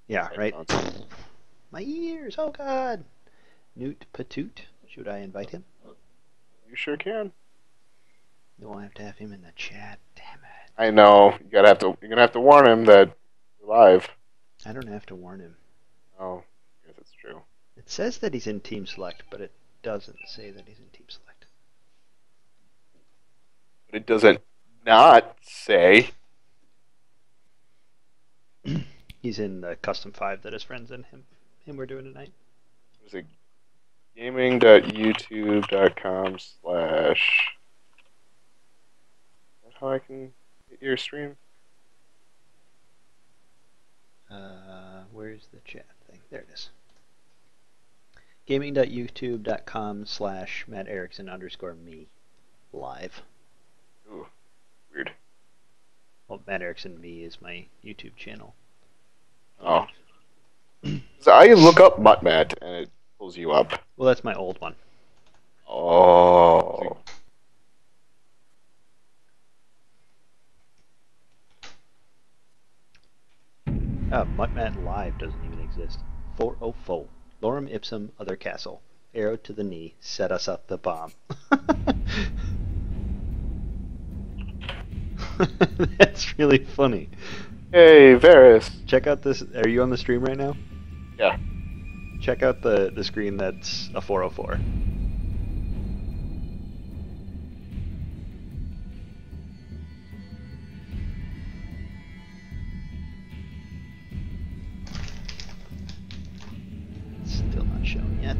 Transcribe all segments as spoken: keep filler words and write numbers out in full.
Yeah, right? Headphones. My ears, oh god! NootyPaTooty, should I invite him? You sure can. No, I have to have him in the chat, damn it. I know. You gotta have to. You're gonna have to warn him that you're live. I don't have to warn him. Oh, yes, it's true. It says that he's in Team Select, but it doesn't say that he's in Team Select. But it doesn't not say. He's in the custom five that his friends and him him were doing tonight. Is it gaming dot youtube dot com slash? Is that how I can get your stream? Uh, where's the chat thing? There it is. gaming dot youtube dot com slash Matt Erickson underscore me live. Ooh, weird. Well, Matt Erickson me is my YouTube channel. Oh. So I look up MuttMat and it pulls you up. Well, that's my old one. Oh. Uh, MuttMat Live doesn't even exist. four oh four. Lorem ipsum other castle. Arrow to the knee. Set us up the bomb. That's really funny. Hey, Varys. Check out this. Are you on the stream right now? Yeah. Check out the, the screen that's a four oh four. Still not shown yet.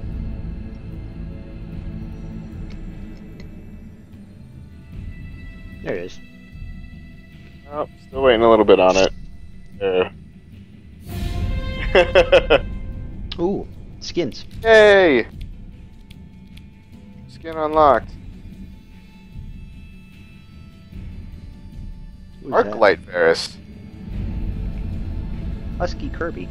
There it is. Oh, still waiting a little bit on it. There. Ooh, skins. Hey! Skin unlocked. Who's that? Arclight Varys. Husky Kirby.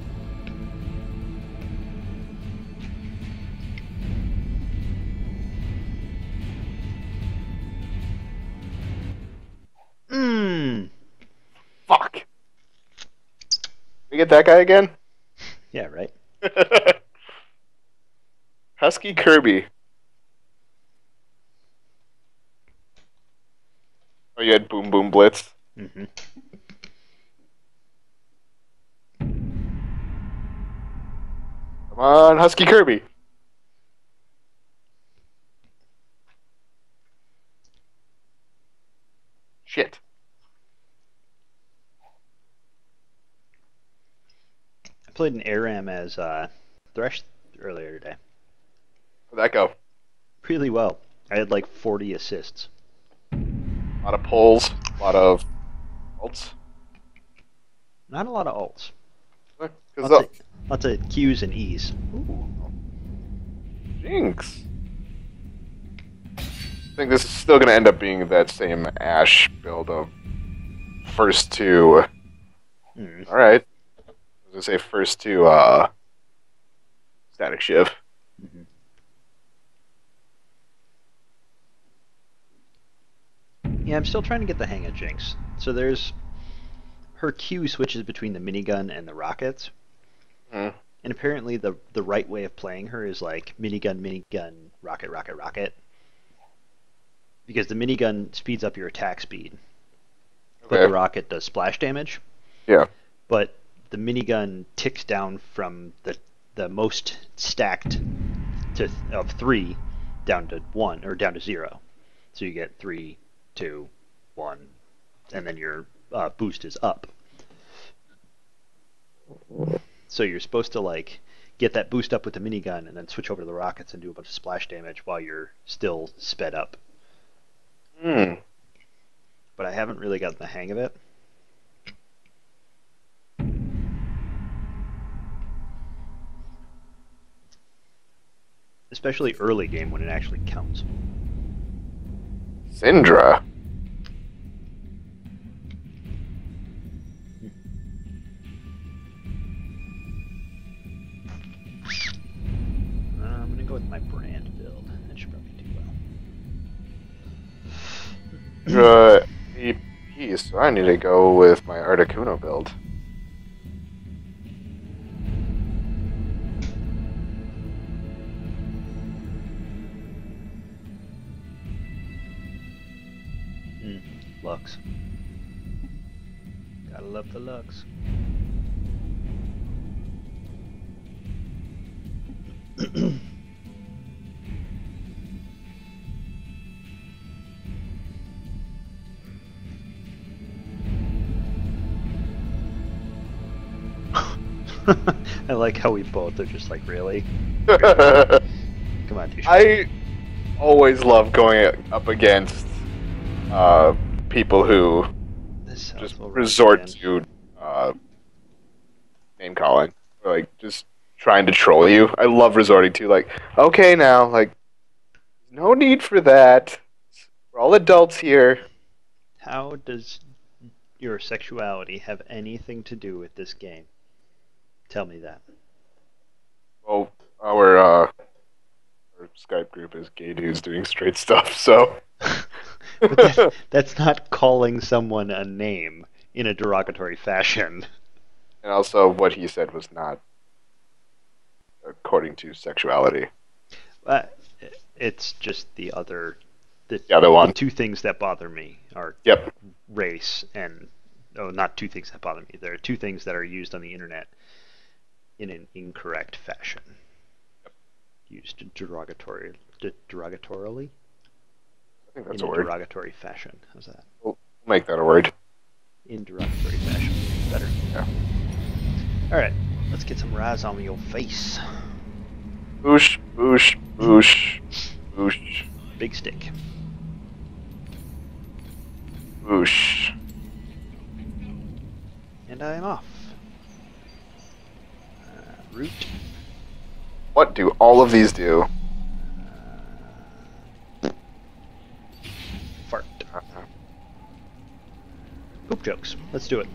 Mmm. Fuck. We get that guy again? Yeah, right. Husky Kirby. Oh, you had Boom Boom Blitz. Mm-hmm. Come on, Husky Kirby. Shit. I played an ARAM as uh, Thresh earlier today. How'd that go? Really well. I had like forty assists. A lot of pulls, a lot of ults. Not a lot of ults. Because Lots, of, lots of Qs and Es. Ooh. Jinx. I think this is still going to end up being that same Ashe build of first two. Mm. Alright. I was going to say first two uh, Static Shiv. Mm-hmm. Yeah, I'm still trying to get the hang of Jinx. So there's her Q switches between the minigun and the rockets. Mm. And apparently the the right way of playing her is like minigun, minigun, rocket, rocket, rocket. Because the minigun speeds up your attack speed. But Okay. the rocket does splash damage. Yeah. But the minigun ticks down from the the most stacked to of three down to one or down to zero. So you get three, two, one, and then your uh, boost is up. So you're supposed to like get that boost up with the minigun and then switch over to the rockets and do a bunch of splash damage while you're still sped up. Hmm. But I haven't really gotten the hang of it. Especially early game when it actually counts. Syndra. Uh, I'm gonna go with my brand build. That should probably do well. Syndra A P, so I need to go with my Articuno build. Lux. Gotta love the Lux. I like how we both are just like, really? Come on, douche. I always love going up against uh, people who This house just will run resort again. to uh, name calling, or like just trying to troll you. I love resorting to like, okay, now like, no need for that. We're all adults here. How does your sexuality have anything to do with this game? Tell me that. Well, our uh, our Skype group is gay dudes doing straight stuff, so. But that, that's not calling someone a name in a derogatory fashion. And also, what he said was not according to sexuality. Uh, it's just the other, the, The other one. the two things that bother me are Yep. race and, oh, not two things that bother me. There are two things that are used on the internet in an incorrect fashion. Used derogatory, de- derogatorily? I think that's in a a word. derogatory fashion. How's that? We'll make that a word. In derogatory fashion. Better. Yeah. Alright, let's get some rise on your face. Boosh, boosh, boosh, boosh, Big stick. boosh. And I am off. Uh, root. What do all of these do? Uh, fart. Poop jokes. Let's do it.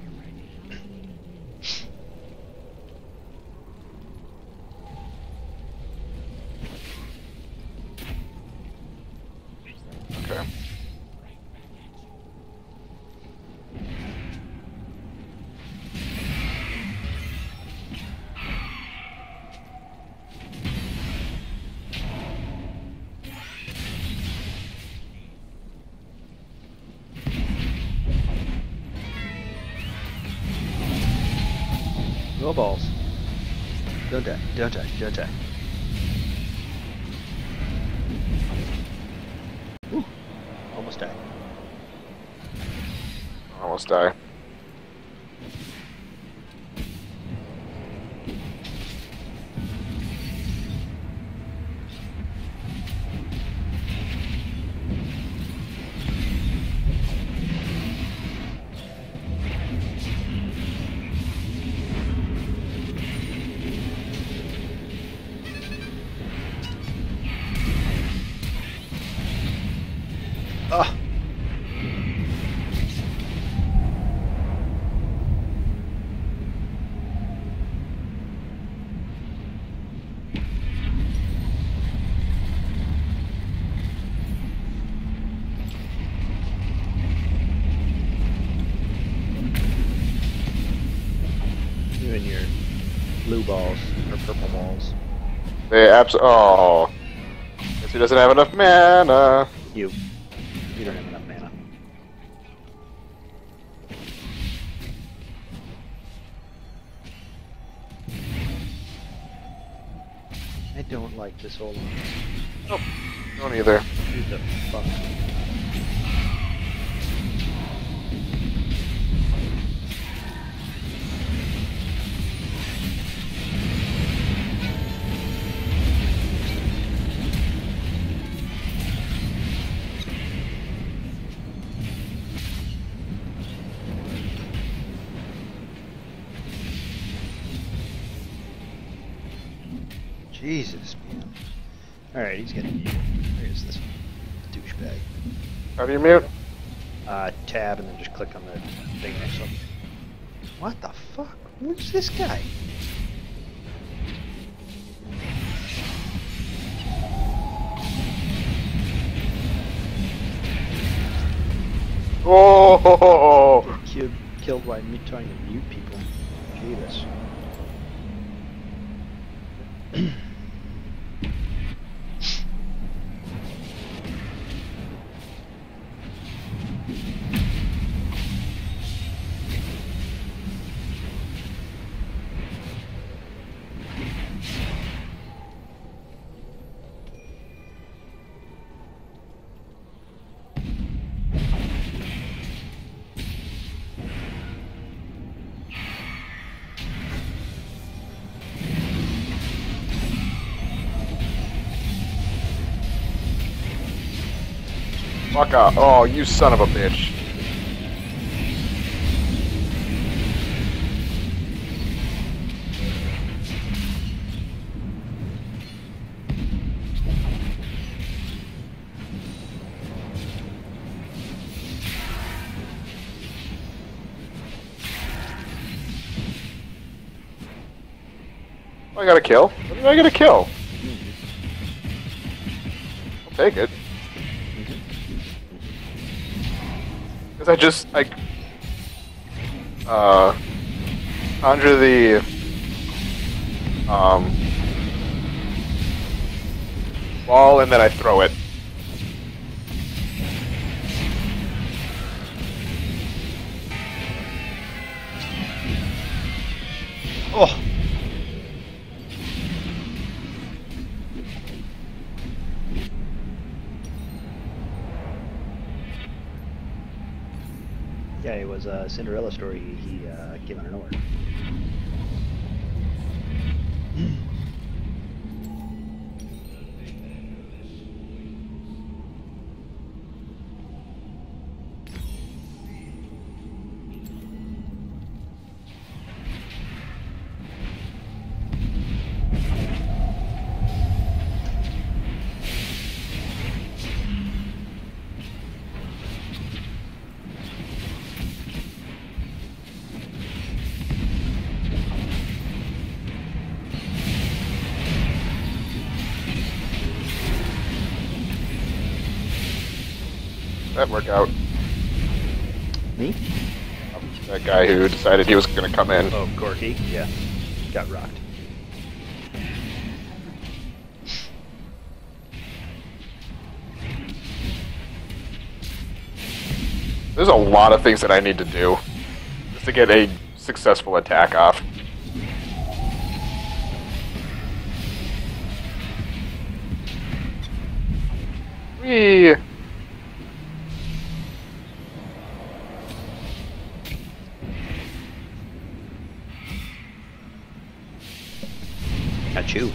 Okay. No balls. Don't die. Don't die. Don't die. Ooh. Almost died. Almost die. Ah. You and your blue balls or purple balls. They abs- Oh. Guess he doesn't have enough mana. You. You don't have enough mana. I don't like this whole line. Nope. Don't either. Who the fuck? Jesus, man. Alright, he's gonna mute. Where is this douchebag? How do you mute? Uh, tab and then just click on the thing next to him. What the fuck? Who's this guy? Oh! Get killed, killed by me trying to mute people. Jesus. Fuck off. Oh, you son of a bitch. I got a kill? What did I get a kill? I'll take it. Because I just, like, uh, conjure the, um, ball and then I throw it. Oh! Yeah, it was a Cinderella story he uh, came out of nowhere. That worked out. Me? That guy who decided he was going to come in. Oh, Corky? Yeah. Got rocked. There's a lot of things that I need to do just to get a successful attack off. Whee! Got you.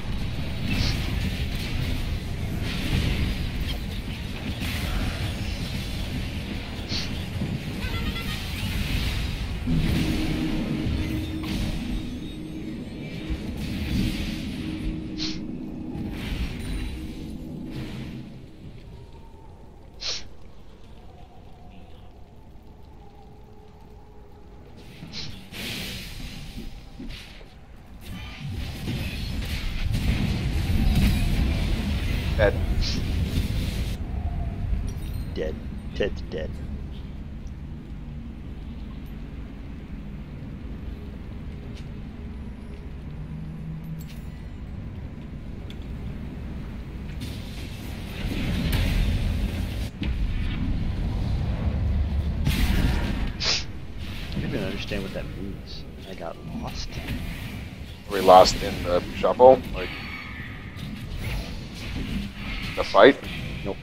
Dead. Dead. Ted's dead. I don't even understand what that means. I got lost. We lost in the shuffle, like the fight. Nope.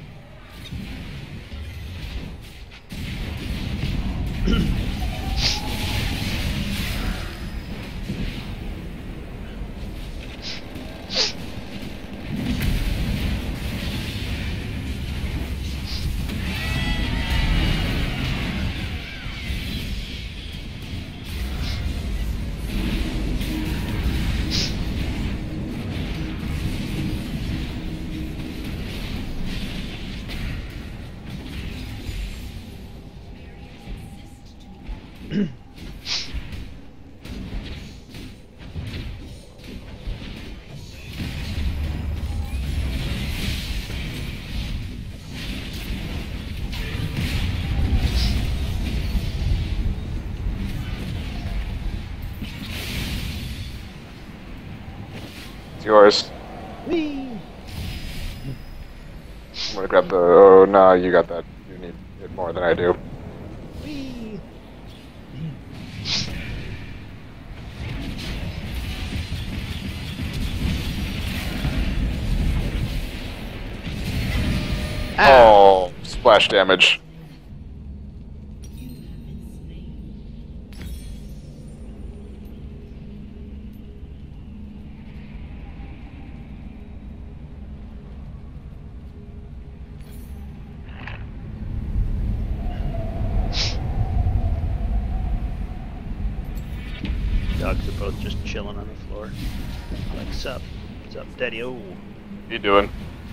It's yours. Whee! I'm gonna grab the. Oh no, you got that. You need it more than I do. Whee! Oh, splash damage. chilling on the floor. Like, sup? Sup, daddy? Oh. What are you doing?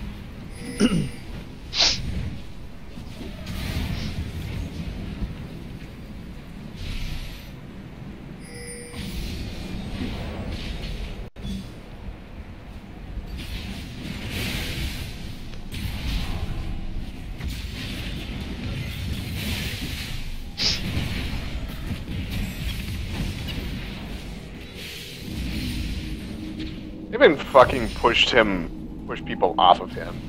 They even fucking pushed him, pushed people off of him.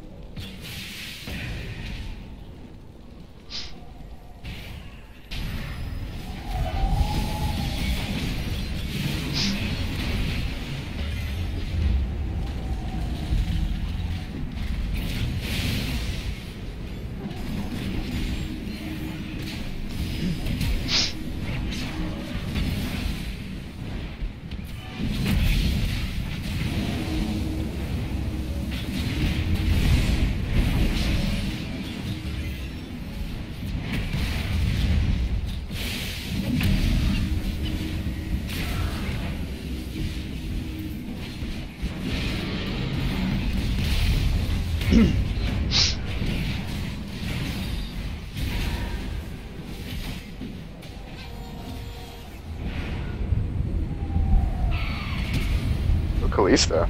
Oh, Kalista.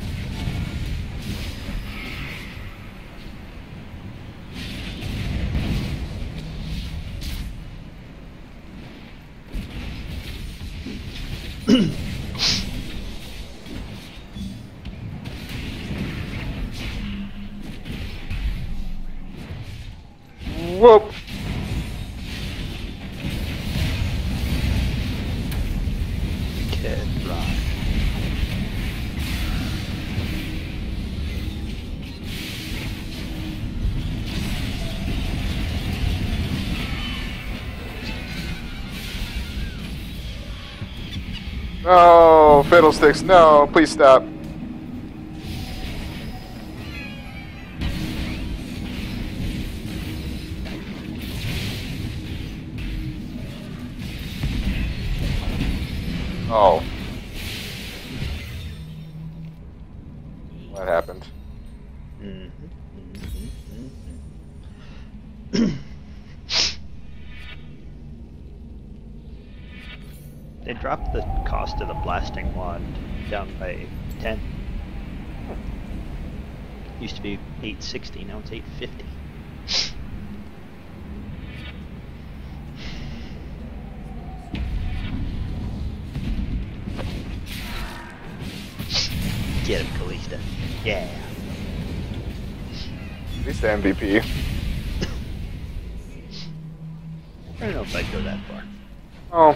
Whoop! Kid Rock. No, fiddlesticks, no, please stop. Oh. What happened? Mm-hmm. Mm-hmm. They dropped the cost of the blasting wand down by ten. Used to be eight sixty, now it's eight fifty. Get him, Kalista. Yeah. At least the M V P. I don't know if I'd go that far. Oh.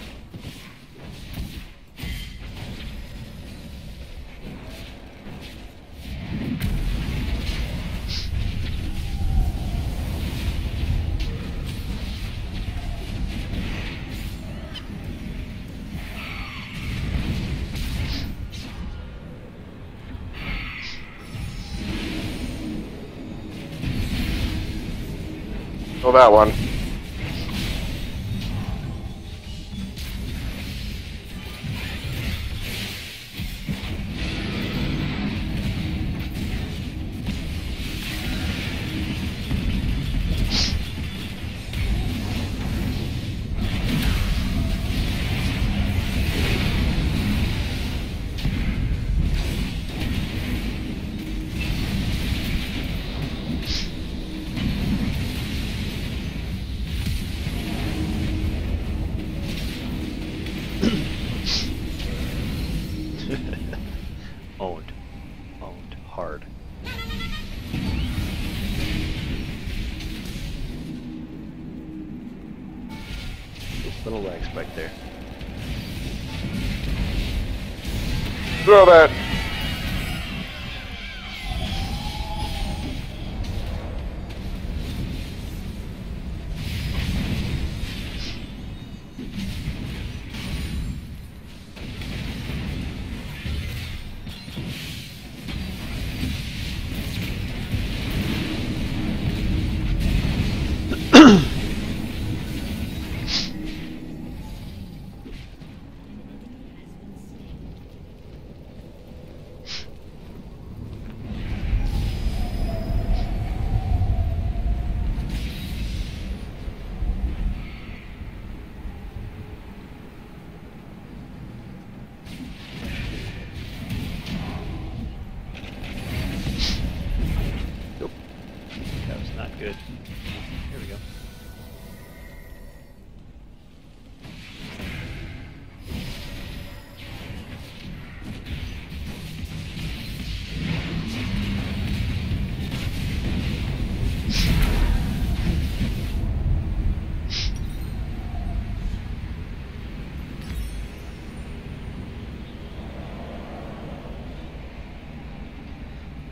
Kill that one. Owned. Owned. Hard. Just little lag spike there. Throw that.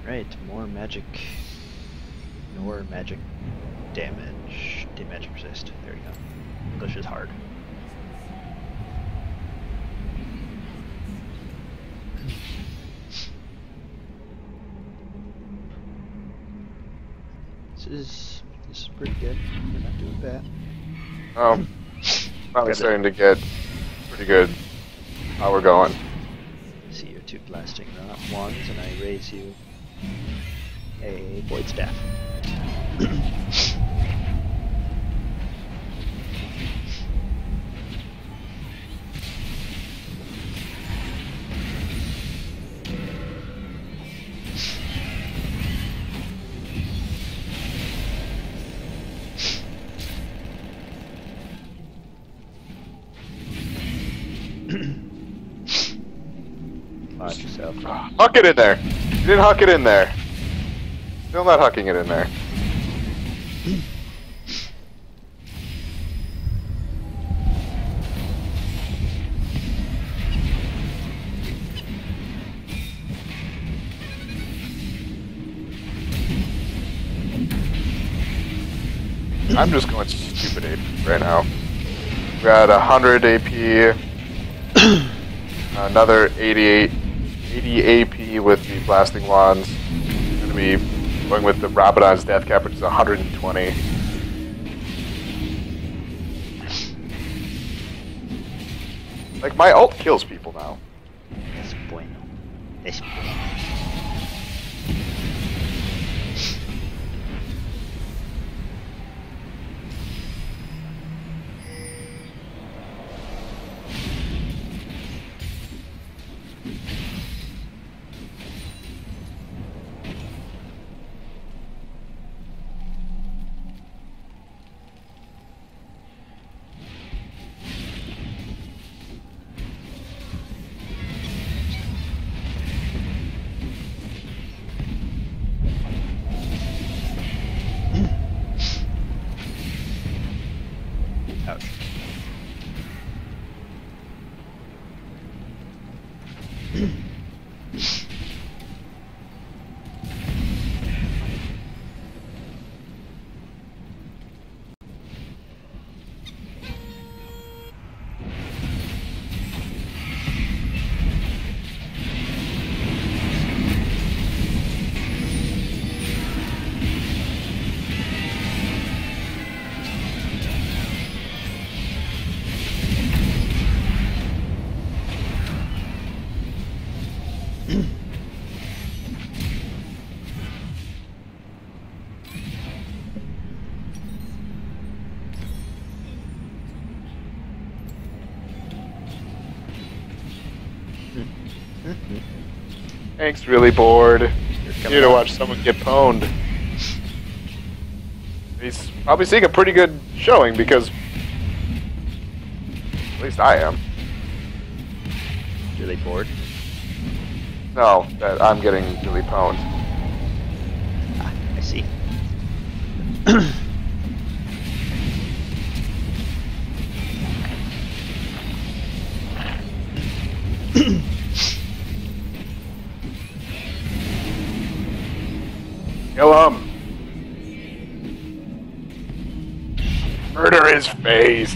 Right, more magic. More magic damage. Da magic resist. There you go. English is hard. This is this is pretty good. We're not doing bad. Oh, finally starting to get pretty good. How we're going. See your two blasting wands, and I raise you a void staff. Watch yourself. Huck it in there! You didn't huck it in there. Still not hucking it in there. I'm just going stupid A P right now. We're at one hundred A P, another eighty-eight, eighty A P with the blasting wands. I'm going to be going with the Rabadon's death cap, which is one hundred twenty. Like, my ult kills people now. Es bueno. Es bueno. Ouch. Hank's really bored. Here to watch someone get pwned. He's probably seeing a pretty good showing because at least I am. Really bored? No, that I'm getting really pwned. Ah, I see. Kill him! Murder his face!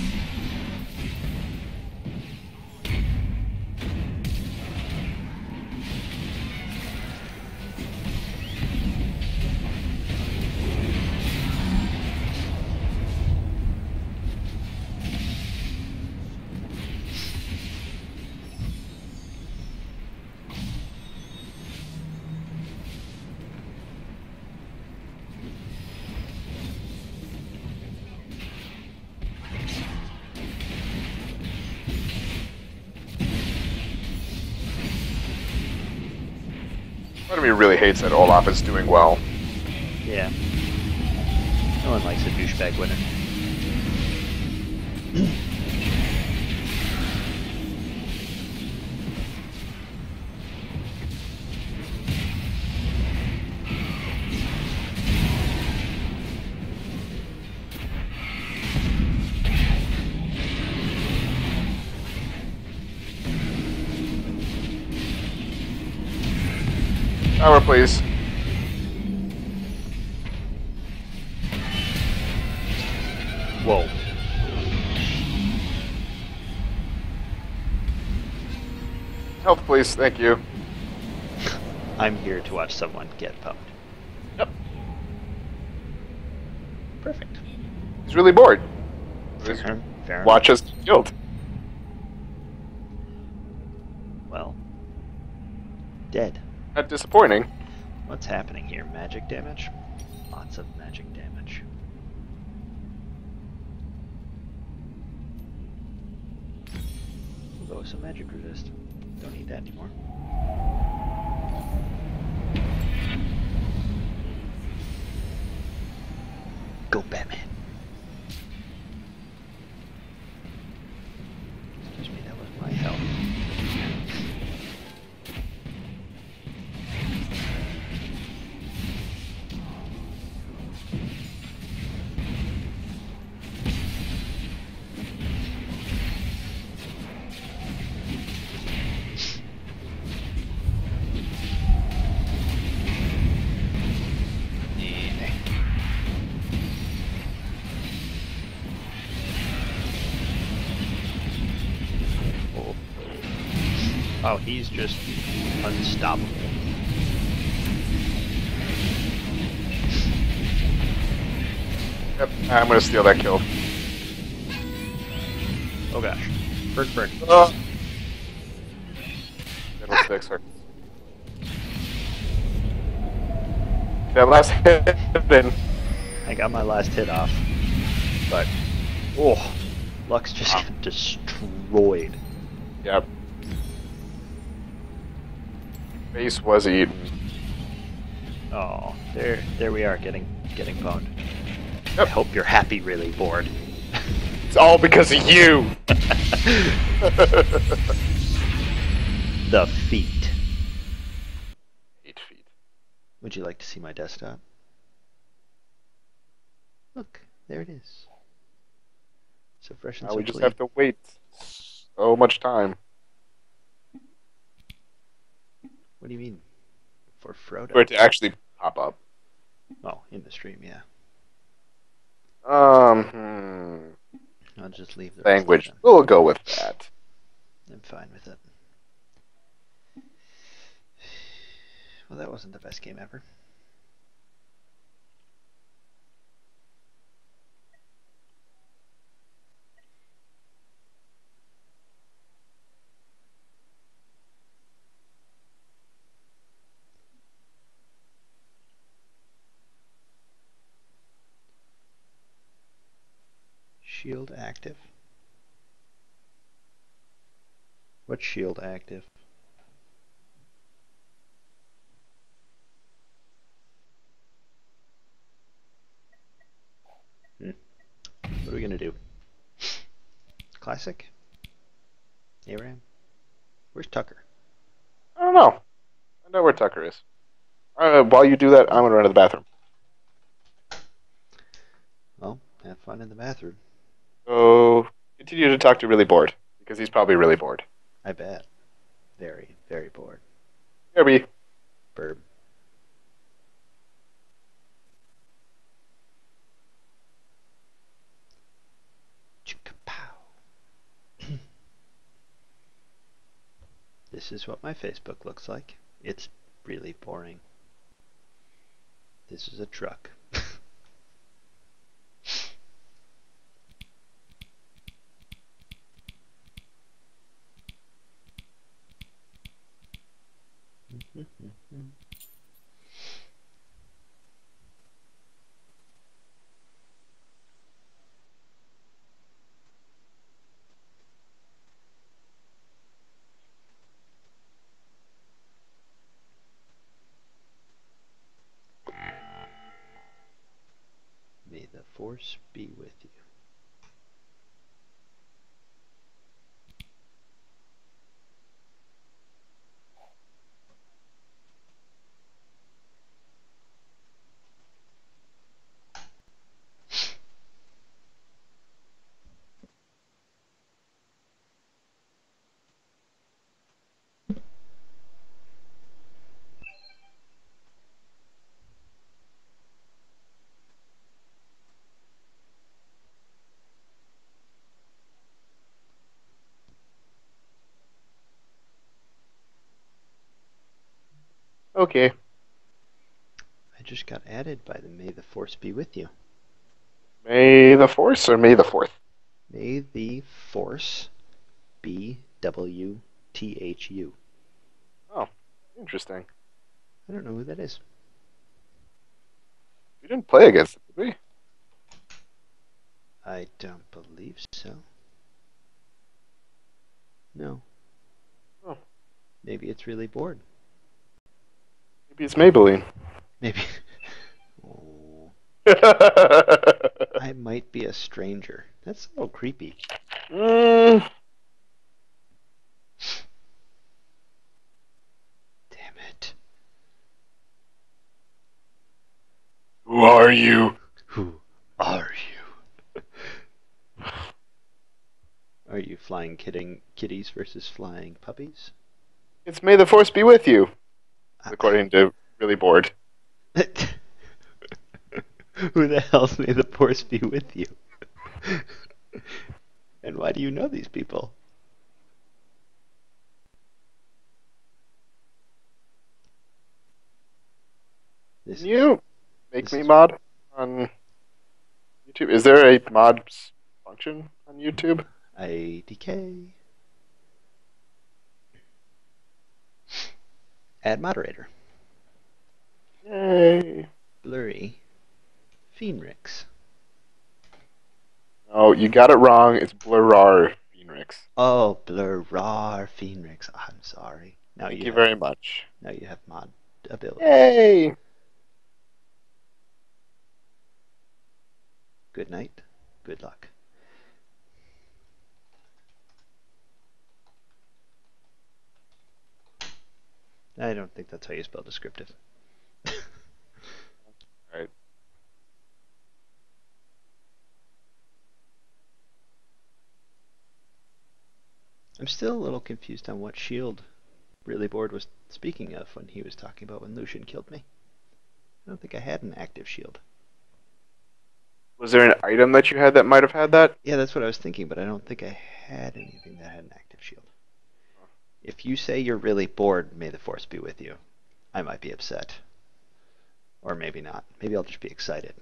Part of me really hates that Olaf is doing well. Yeah. No one likes a douchebag winner. Tower, please. Health, please. Thank you. I'm here to watch someone get pwned. Yep. Perfect. He's really bored. Just Fair, fair watch enough. us get killed. Well, dead. Not disappointing. What's happening here? Magic damage? Lots of magic damage. We'll go with some magic resist. Don't need that anymore. Go Batman. Excuse me, that was my health. Oh, he's just unstoppable. Yep, I'm gonna steal that kill. Oh gosh. Burn, burn. Uh, middle six hurts. That last hit in. I got my last hit off. But, oh, Lux just Ah. got destroyed. Yep. Base was eaten. Oh, there, there we are, getting, getting pwned. Yep. I hope you're happy, really bored. It's all because of you! The feet. Eight feet. Would you like to see my desktop? Look, there it is. So fresh and Now so we just clean. have to wait so much time. What do you mean? For Frodo? For it to actually pop up. Oh, in the stream, yeah. Um, hmm. I'll just leave the rest of Language. them. We'll go with that. I'm fine with it. Well, that wasn't the best game ever. Shield active? What's shield active? Hmm. What are we gonna do? Classic? ARAM? Where's Tucker? I don't know. I know where Tucker is. Uh, while you do that, I'm gonna run to the bathroom. Well, have fun in the bathroom. So, continue to talk to really bored. Because he's probably really bored. I bet. Very, very bored. Kirby. Burb. Chicka-pow. This is what my Facebook looks like. It's really boring. This is a truck. May the force be with you. Okay. I just got added by the May the Force be with you. May the Force or May the Fourth? May the Force B W T H U. Oh, interesting. I don't know who that is. We didn't play against it, did we? I don't believe so. No. Oh, Maybe it's really bored. maybe it's Maybelline. Maybe. Oh, I might be a stranger. That's a little creepy. mm, Damn it. who are you? Who are you? Are you flying kidding kitties versus flying puppies? It's May the Force be with you, Uh, according to Really Bored. Who the hell's may the force be with you? And why do you know these people? This Can is, you make this me is mod on YouTube? Is there a mod function on YouTube? I D K. Add moderator. Yay. BlurryPhoenix. Oh, you got it wrong. It's BlurryPhoenix. Oh, BlurryPhoenix. I'm sorry. Now Thank you you have very much. now you have mod abilities. Yay! Good night. Good luck. I don't think that's how you spell descriptive. Alright. I'm still a little confused on what shield Really Bored was speaking of when he was talking about when Lucian killed me. I don't think I had an active shield. Was there an item that you had that might have had that? Yeah, that's what I was thinking, but I don't think I had anything that had an active shield. If you say you're really bored, may the force be with you, I might be upset. Or maybe not. Maybe I'll just be excited.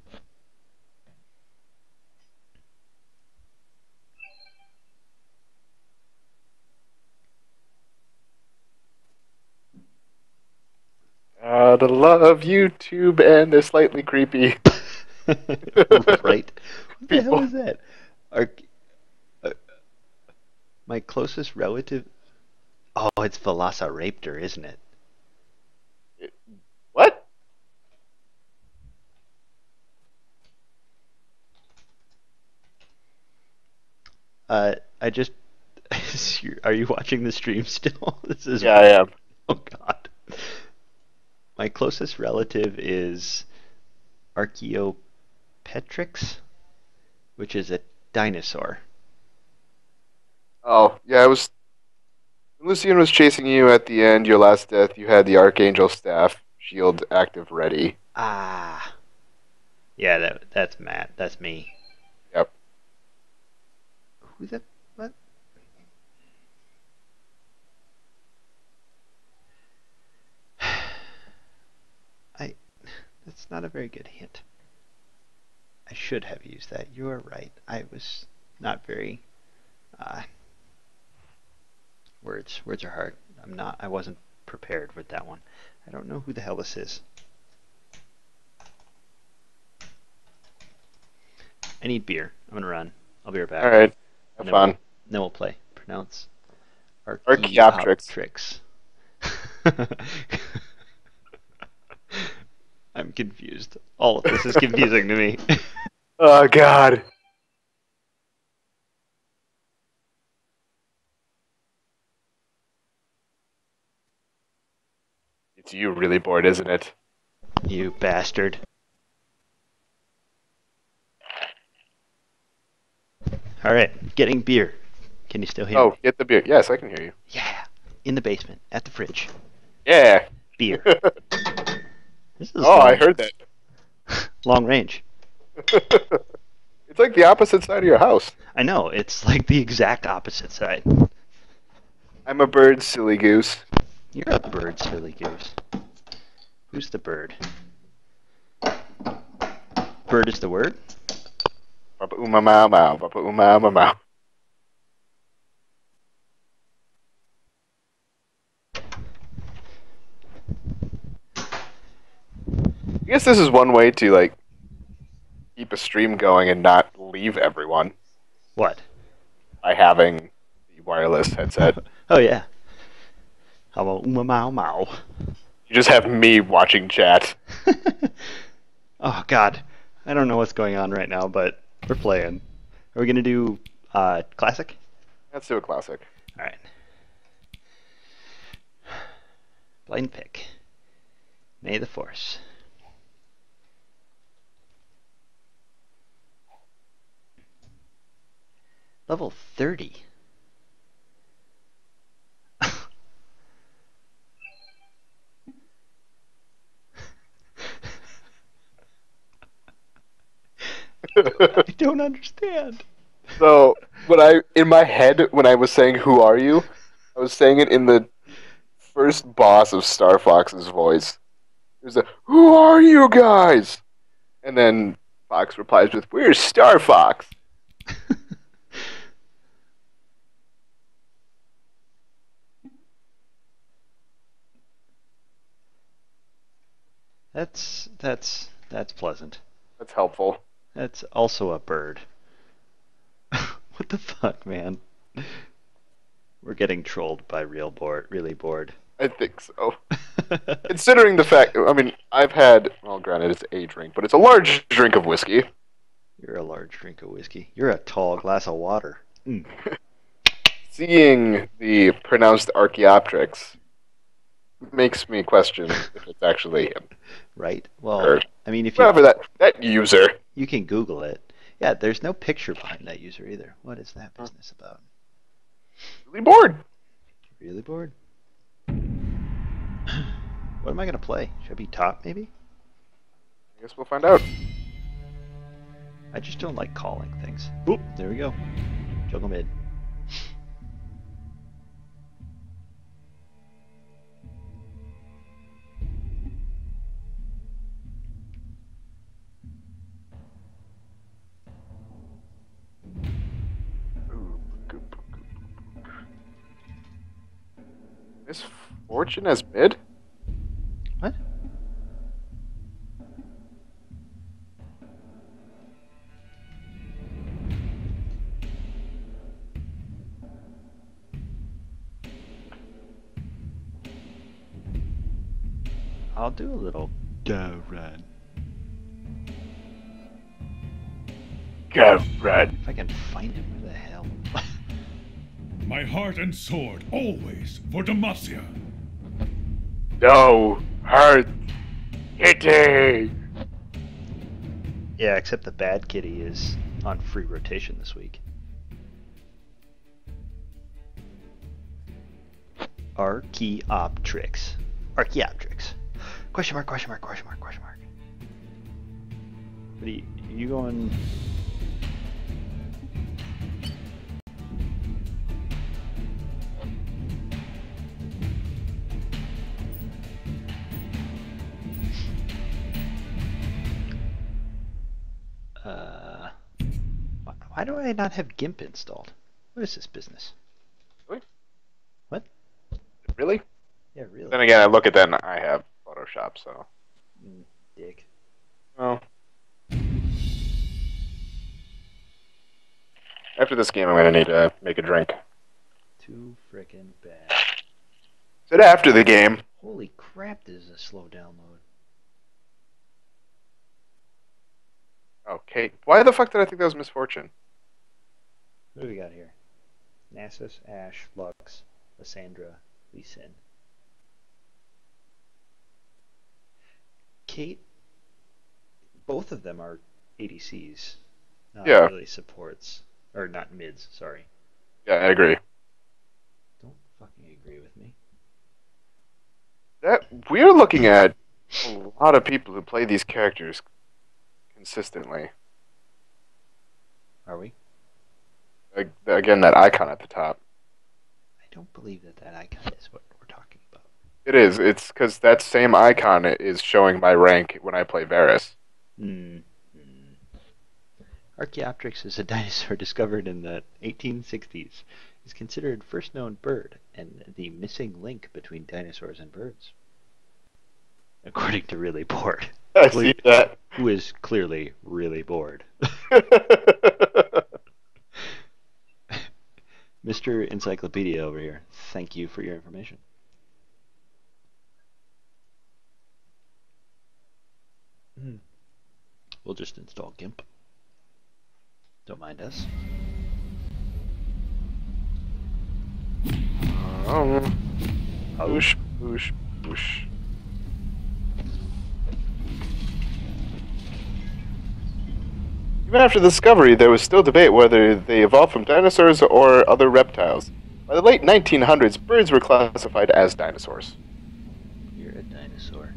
Gotta love YouTube and they're slightly creepy. Right? What the hell People. is that? Are, uh, my closest relative... Oh, it's Velociraptor, isn't it? What? Uh, I just... Are you watching the stream still? This is... Yeah, I am. Oh, God. My closest relative is Archaeopteryx, which is a dinosaur. Oh, yeah, it was. When Lucian was chasing you at the end, your last death, you had the Archangel staff shield active ready. Ah. Yeah, that that's Matt. That's me. Yep. Who the... What? I... That's not a very good hint. I should have used that. You are right. I was not very... Uh, words. Words are hard. I'm not... I wasn't prepared with that one. I don't know who the hell this is. I need beer. I'm gonna run. I'll be right back. Alright. Have And then fun. We'll, then we'll play. Pronounce Archaeopteryx. Archaeopteryx. I'm confused. All of this is confusing to me. Oh, God. It's you really bored, isn't it? You bastard. Alright, getting beer. Can you still hear Oh, me? get the beer. Yes, I can hear you. Yeah. In the basement, at the fridge. Yeah. Beer. This is Oh, long, I heard that. long range. It's like the opposite side of your house. I know, it's like the exact opposite side. I'm a bird, silly goose. You're a bird, silly goose. Who's the bird? Bird is the word? Papa uma mau mau. Papa uma mau mau. I guess this is one way to like keep a stream going and not leave everyone What? by having the wireless headset. Oh, yeah. How about uma mau mau? You just have me watching chat. Oh, God. I don't know what's going on right now, but we're playing. Are we going to do uh, classic? Let's do a classic. All right. Blind pick. May the Force. Level thirty. I don't understand. So when I in my head when I was saying "Who are you," I was saying it in the first boss of Star Fox's voice. It was a "Who are you guys?" And then Fox replies with "Where's Star Fox?" That's that's that's pleasant. That's helpful. That's also a bird. What the fuck, man? We're getting trolled by real bored, really bored. I think so. Considering the fact, I mean, I've had, well, granted, it's a drink, but it's a large drink of whiskey. You're a large drink of whiskey. You're a tall glass of water. Mm. Seeing the pronounced Archaeopteryx makes me question if it's actually him. Right? Well, Or I mean, if you whoever that that user. you can Google it. Yeah, there's no picture behind that user either. What is that business about? Really bored. Really bored? What am I gonna play? Should I be top, maybe? I guess we'll find out. I just don't like calling things. Oop, there we go. Jungle mid. Miss Fortune as mid? What? I'll do a little go run. Go run. If I can find him, where the hell? My heart and sword, always for Demacia. No hurt hitting. Yeah, except the bad kitty is on free rotation this week. Archaeopteryx. Archaeopteryx. Question mark, question mark, question mark, question mark. What are you, are you going... Uh, why, why do I not have GIMP installed? What is this business? Really? What? Really? Yeah, really. Then again, I look at that and I have Photoshop, so. Mm, dick. Well. After this game, I'm gonna need to make a drink. Too frickin' bad. Is it after the game? Holy crap, this is a slow download. Okay. Why the fuck did I think that was Misfortune? What do we got here? Nasus, Ash, Lux, Lysandra, Lee Sin. Kate, both of them are A D Cs, not Yeah. really supports, or not mids, sorry. Yeah, I agree. Don't fucking agree with me. That we're looking at a lot of people who play these characters consistently. Are we? Like, again, that icon at the top. I don't believe that that icon is what we're talking about. It is. It's because that same icon is showing my rank when I play Varus. Hmm. Hmm. Archaeopteryx is a dinosaur discovered in the eighteen sixties. Is considered first known bird and the missing link between dinosaurs and birds, according to Really Bored, I see that. who is clearly really bored. Mister Encyclopedia over here, thank you for your information. Hmm. We'll just install GIMP. Don't mind us. um, Oh. boosh, boosh, boosh. Even after the discovery, there was still debate whether they evolved from dinosaurs or other reptiles. By the late nineteen hundreds, birds were classified as dinosaurs. You're a dinosaur.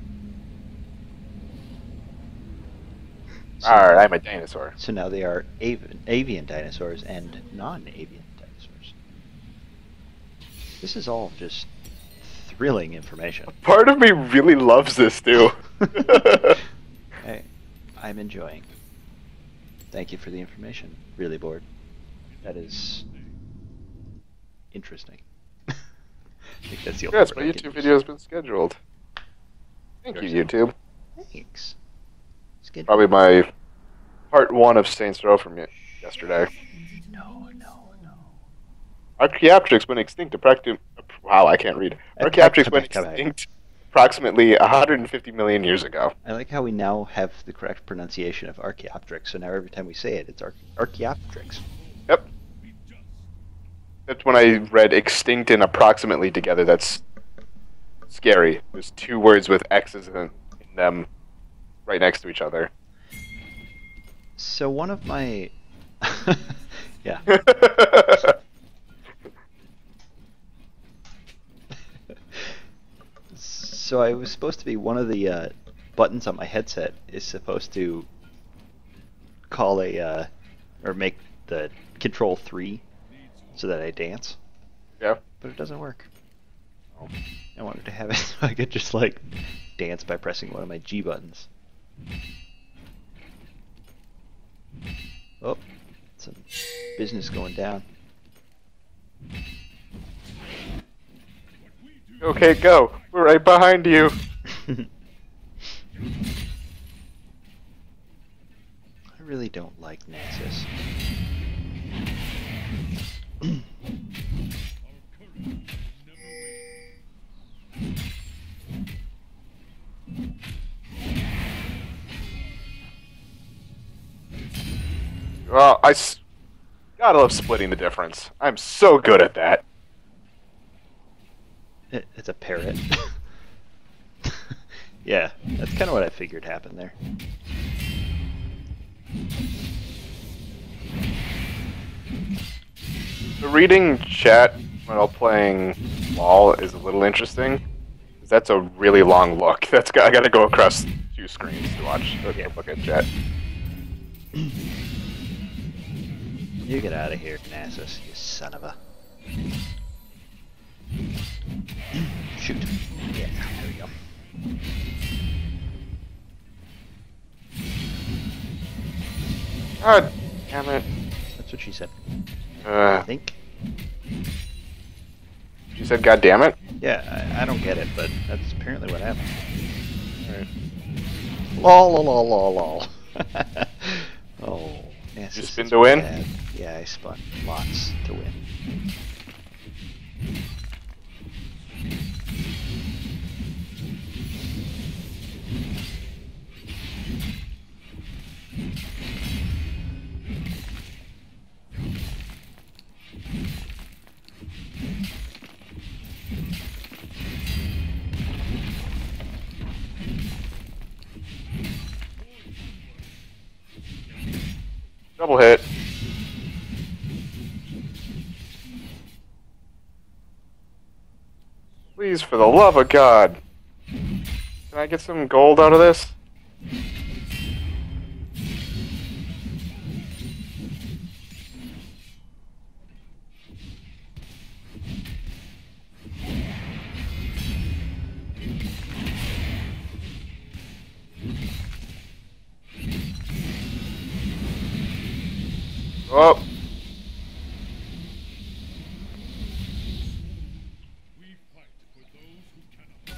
So, Alright, I'm a dinosaur. so now they are avian, avian dinosaurs and non-avian dinosaurs. This is all just thrilling information. Part of me really loves this, too. I, I'm enjoying. Thank you for the information. Really Bored. That is interesting. I think that's the only Yes, word my I YouTube can video use. has been scheduled. Thank you, Yours. YouTube. Thanks. It's good. Probably my part one of Saints Row from ye- yesterday. No, no, no. Archaeopteryx went extinct approximately. Wow, I can't read. Archaeopteryx went extinct approximately one hundred fifty million years ago. I like how we now have the correct pronunciation of Archaeopteryx, so now every time we say it, it's Ar- Archaeopteryx. Yep. That's when I read extinct and approximately together. That's scary. There's two words with X's in, in them right next to each other. So one of my... yeah. So I was supposed to be one of the uh, buttons on my headset is supposed to call a uh, or make the control three so that I dance, Yeah. but it doesn't work. I wanted to have it so I could just like dance by pressing one of my G buttons. Oh, some business going down. Okay, go. We're right behind you. I really don't like Nasus. Well, I s- gotta love splitting the difference. I'm so good at that. It, it's a parrot. Yeah, that's kind of what I figured happened there. The reading chat while playing LoL is a little interesting. 'Cause that's a really long look. That's I gotta go across two screens to watch. To Yeah. look at chat. You get out of here, Nasus, you son of a... Shoot. Yeah, there we go. God damn it. That's what she said. I Uh, think. she said, "God damn it." Yeah, I, I don't get it, but that's apparently what happened. Alright. Lol, lol, lol, lol, lol. Oh, Nasus You spin is to win? bad. Yeah, I spun lots to win. Double hit. Please, for the love of God. Can I get some gold out of this? Oh. We fight for those who cannot.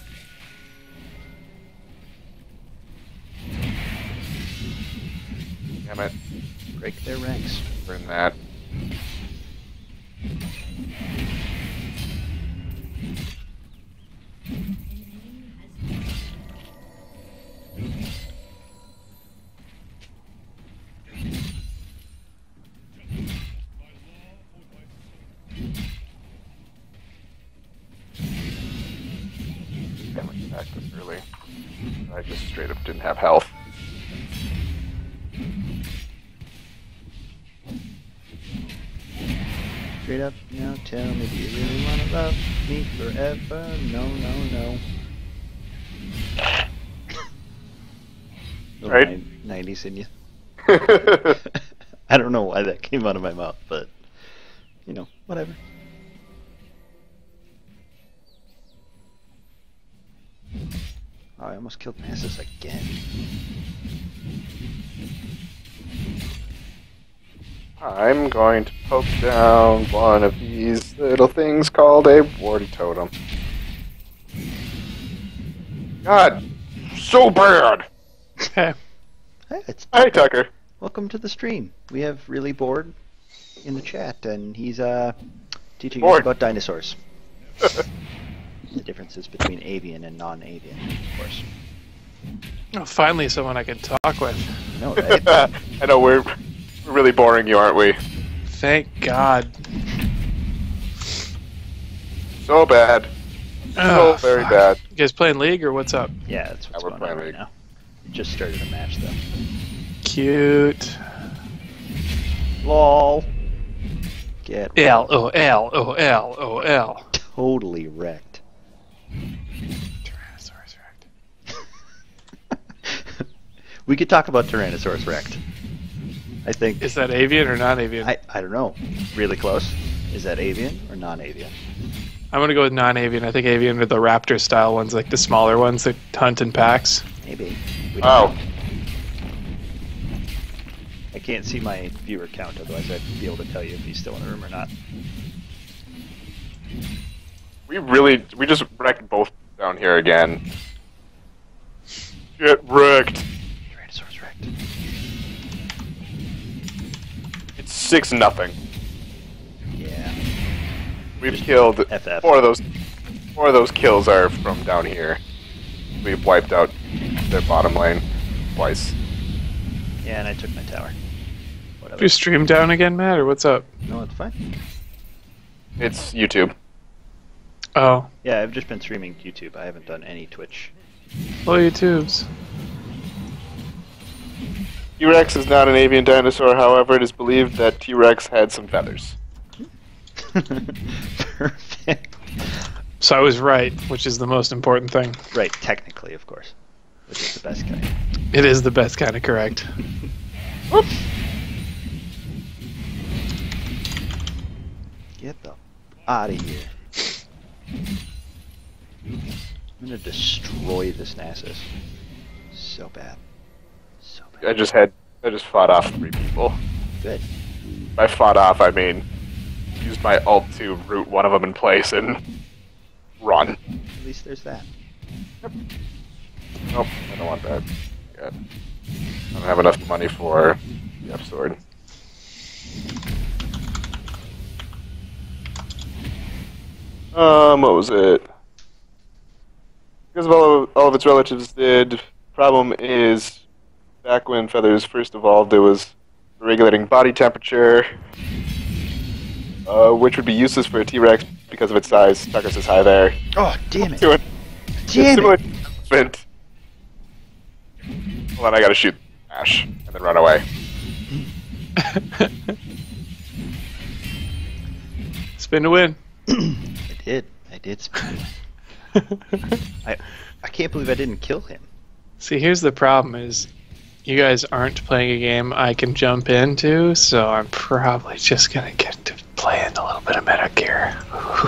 Damn it. Break their ranks. Burn that. Damn it, back this early. I just straight up didn't have health. Straight up, now tell me, do you really want to love me forever? No, no, no. Little Right? nin- nineties in you. I don't know why that came out of my mouth, but, you know, whatever. Oh, I almost killed Masses again. I'm going to poke down one of these little things called a warty totem. God, so bad! Okay. Hey, it's Hi, Tucker. welcome to the stream. We have Really Bored in the chat, and he's uh teaching Bored. us about dinosaurs. The differences between avian and non-avian, of course. Oh, finally, someone I can talk with. No, right? I know we're, we're really boring you, aren't we? Thank God. So bad. So Oh, very fuck. bad. You guys playing League or what's up? Yeah, that's what's we're going on playing right League. now. We just started a match, though. Cute. LOL. Get L O L O L O L. totally wrecked. Tyrannosaurus Rex. We could talk about Tyrannosaurus Rex. I think. Is that avian or non-avian? I, I don't know. Really close. Is that avian or non-avian? I'm gonna go with non-avian. I think avian are the raptor style ones, like the smaller ones that hunt in packs. Maybe. We don't Oh. know. I can't see my viewer count, otherwise I'd be able to tell you if he's still in the room or not. We really, we just wrecked both down here again. Get wrecked. Tyrannosaurus Rex. It's six nothing. Yeah. We've killed F F. four of those. Four of those kills are from down here. We've wiped out their bottom lane twice. Yeah, and I took my tower. Whatever. Your stream down again, Matt, or what's up? No, it's fine. It's YouTube. Oh, Yeah, I've just been streaming YouTube. I haven't done any Twitch. well, YouTube's. T-Rex is not an avian dinosaur, however, it is believed that T-Rex had some feathers. Perfect. So I was right, which is the most important thing. Right, technically, of course. Which is the best kind. It is the best kind of correct. Get the out of here. I'm gonna destroy this Nasus. So bad. So bad. I just had, I just fought off three people. Good. By fought off, I mean used my ult to root one of them in place and run. At least there's that. Nope, I don't want that. Yet. I don't have enough money for the F sword. Um, what was it? Because of all of, all of its relatives did. Problem is, back when feathers first evolved, it was regulating body temperature, uh, which would be useless for a T-Rex because of its size. Tucker says hi there. Oh, damn it. To it. Damn Similar it. to an elephant. Hold on, I gotta shoot Ash and then run away. Spin to win. I did. I did spin. I I can't believe I didn't kill him. See, here's the problem is you guys aren't playing a game I can jump into, so I'm probably just gonna get to play in a little bit of meta gear.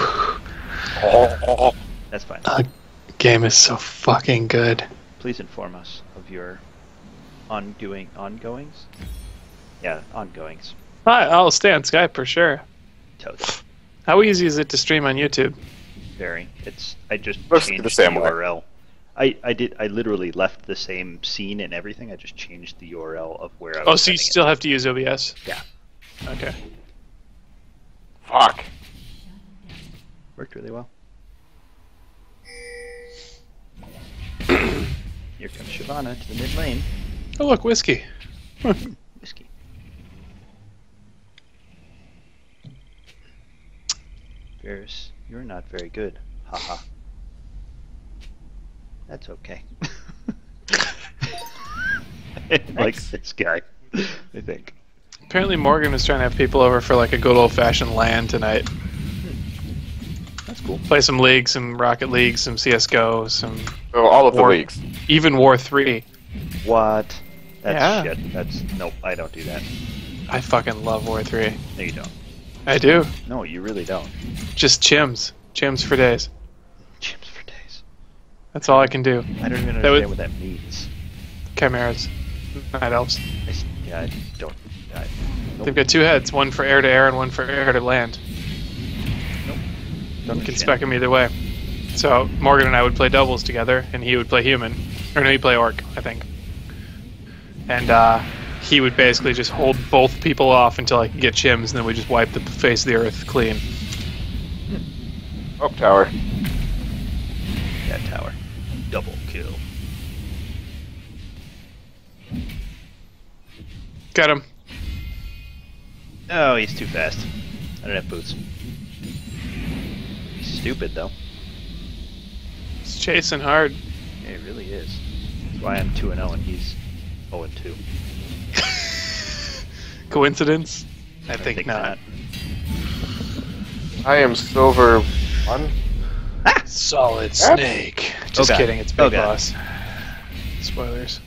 That's fine. The game is so fucking good. Please inform us of your ongoing ongoings. Yeah, ongoings. I, I'll stay on Skype for sure. Totally. How easy is it to stream on YouTube? Very. It's I just Mostly changed the same the way. U R L. I, I did I literally left the same scene and everything. I just changed the U R L of where I was. Oh, so you sending it. still have to use O B S? Yeah. Okay. Fuck. Worked really well. Here comes Shyvana to the mid lane. Oh, look, whiskey. Whiskey. Bears, you're not very good. Haha. That's okay. I like this guy, I think. Apparently Morgan was trying to have people over for like a good old-fashioned LAN tonight. That's cool. Play some League, some Rocket League, some C S G O, some... So all of the War- leagues. Even War three. What? That's Yeah. shit. That's nope. I don't do that. I fucking love War three. No, you don't. I do. No, you really don't. Just chims. Chims for days. Chips for days. That's all I can do. I don't even That understand was- what that means. Chimeras. Night elves. I, s- yeah, I don't. I, nope, They've got two heads, one for air to air and one for air to land. don't You can understand. spec them either way. So Morgan and I would play doubles together, and he would play human. Or no, he'd play orc, I think. And uh, he would basically just hold both people off until I could get chims, and then we just wipe the face of the earth clean. Oh, tower. That tower. Double kill. Got him. Oh, he's too fast. I don't have boots. He's stupid though. He's chasing hard. Yeah, he really is. That's why I'm two and zero and he's zero and two. Coincidence? I, think, not. I am silver one. Solid That's- snake. Just God. kidding, it's Big Oh, God. Boss. Spoilers.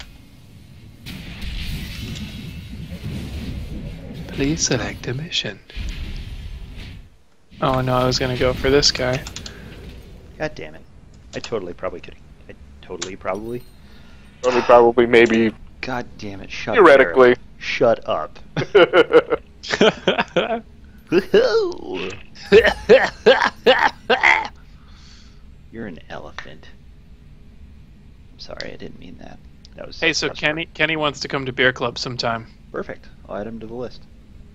Please select a mission. Oh no, I was gonna go for this guy. God damn it. I totally probably could. I totally probably. Only probably maybe God damn it. Shut theoretically. up. Shut up. You're an elephant. I'm sorry, I didn't mean that. That was Hey, so cuss word. Kenny Kenny wants to come to beer club sometime. Perfect. I'll add him to the list.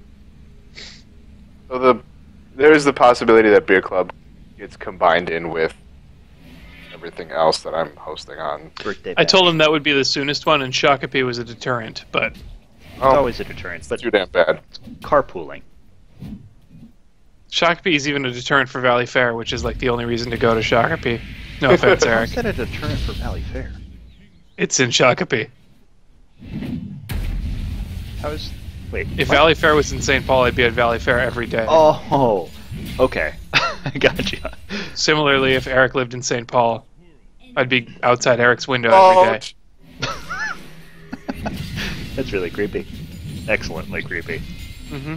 So the there is the possibility that beer club gets combined in with everything else that I'm hosting on. Birthday. I bash. told him that would be the soonest one, and Shakopee was a deterrent, but It's Oh, always a deterrent, but too damn bad. carpooling. Shakopee is even a deterrent for Valley Fair, which is like the only reason to go to Shakopee. No offense, How's Eric. that a deterrent for Valley Fair? It's in Shakopee. How is? Wait. If what? Valley Fair was in Saint Paul, I'd be at Valley Fair every day. Oh, okay. I gotcha. Similarly, if Eric lived in Saint Paul, I'd be outside Eric's window Oh, every day. That's really creepy. Excellently creepy. Mm-hmm.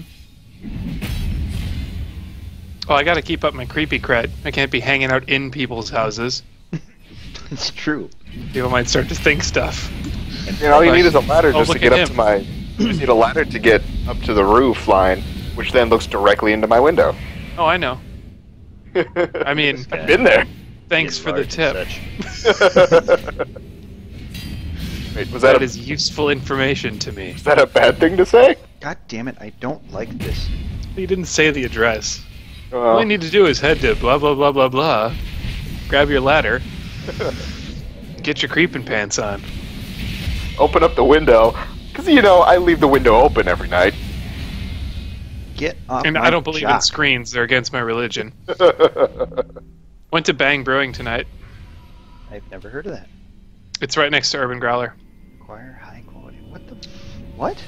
Well, I gotta keep up my creepy cred. I can't be hanging out in people's houses. It's true. People might start to think stuff. You know, all you need is a ladder Oh, just to look get at up him. to my. You just need a ladder to get up to the roof line, which then looks directly into my window. Oh, I know. I mean, guy. I've been there. thanks He's for the large tip. and such. Wait, was that, That a, is useful information to me. is that a bad thing to say? God damn it! I don't like this. You didn't say the address. Uh, All you need to do is head to blah blah blah blah blah. Grab your ladder. Get your creeping pants on. open up the window, because you know I leave the window open every night. Get off And my I don't believe in jock. screens. They're against my religion. Went to Bang Brewing tonight. I've never heard of that. It's right next to Urban Growler. Acquire high quality. What the? F- what?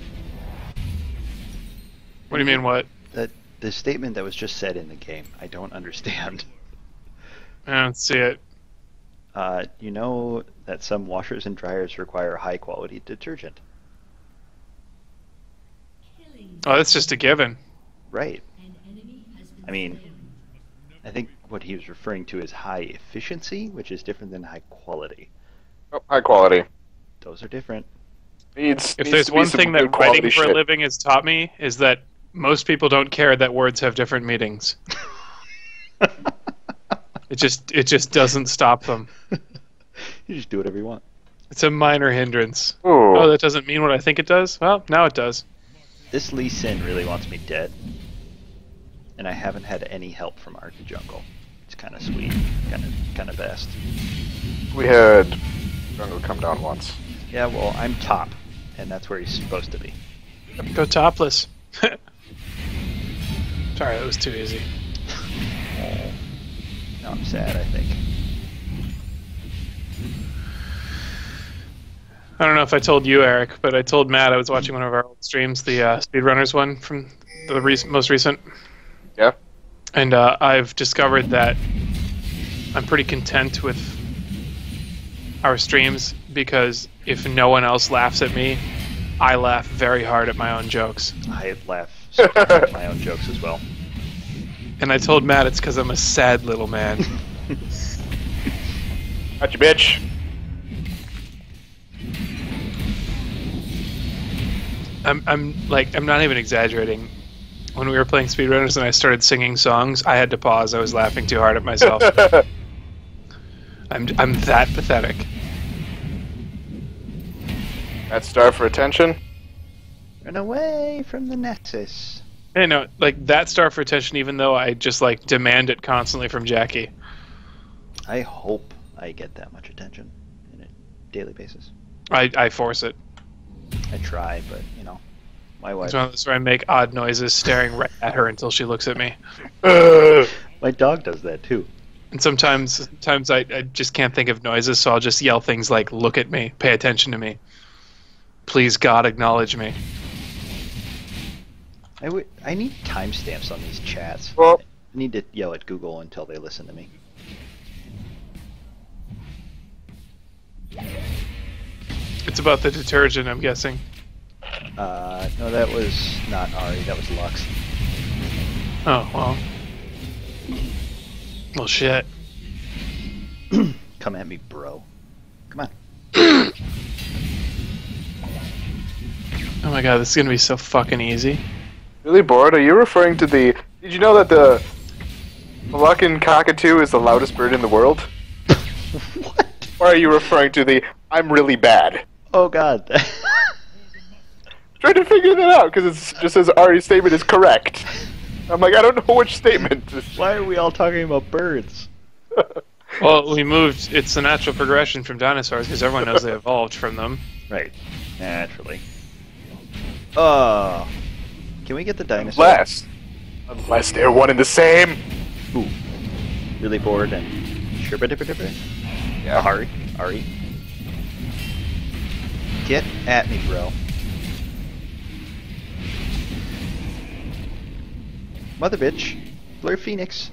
What do you mean, what? The the statement that was just said in the game. I don't understand. I don't see it. Uh, you know that some washers and dryers require high quality detergent, Oh, that's just a given. right? I mean, I think what he was referring to is high efficiency, which is different than high quality. Oh, high quality. Those are different. Needs, If needs there's to be one some thing good that quality writing for shit. a living has taught me is that most people don't care that words have different meanings. It just it just doesn't stop them. You just do whatever you want. It's a minor hindrance. Ooh. Oh, that doesn't mean what I think it does? Well, now it does. This Lee Sin really wants me dead, and I haven't had any help from Arky Jungle. It's kind of sweet, kind of kind of best. We had Jungle come down once. Yeah, well, I'm top, and that's where he's supposed to be. Go topless. Sorry, that was too easy. Now I'm sad, I think. I don't know if I told you, Eric, but I told Matt I was watching one of our old streams, the uh, Speedrunners one from the rec- most recent. Yeah. And uh, I've discovered that I'm pretty content with our streams because if no one else laughs at me, I laugh very hard at my own jokes. I laugh sometimes at my own jokes as well. And I told Matt it's because I'm a sad little man. Gotcha, bitch. I'm, I'm like, I'm not even exaggerating. When we were playing Speedrunners and I started singing songs, I had to pause. I was laughing too hard at myself. I'm, I'm that pathetic. That star for attention. Run away from the Nexus. Hey, no, like that star for attention, even though I just like demand it constantly from Jackie. I hope I get that much attention on a daily basis. I, I force it. I try, but you know, my wife. It's one of those where I make odd noises staring right at her until she looks at me. My dog does that too. And sometimes sometimes I, I just can't think of noises, so I'll just yell things like, look at me, pay attention to me. Please, God, acknowledge me. I, w- I need timestamps on these chats. Well, I need to yell at Google until they listen to me. It's about the detergent, I'm guessing. Uh, no, that was not Ari. That was Lux. Oh, well. Well, shit. Come at me, bro. Come on. Oh my god, this is gonna be so fucking easy. really bored. Are you referring to the... Did you know that the fucking cockatoo is the loudest bird in the world? What? Or are you referring to the I'm really bad? Oh god. Trying to figure that out because it just says Ari's statement is correct. I'm like, I don't know which statement. Why are we all talking about birds? Well, we moved. It's the natural progression from dinosaurs because everyone knows they evolved from them. Right. Naturally. Oh. Can we get the dinosaur? Unless, unless they're one and the same. Ooh. Really bored and shibba dibba dibba. Yeah. Ari. Ari. Get at me, bro. Mother bitch. BlurryPhoenix.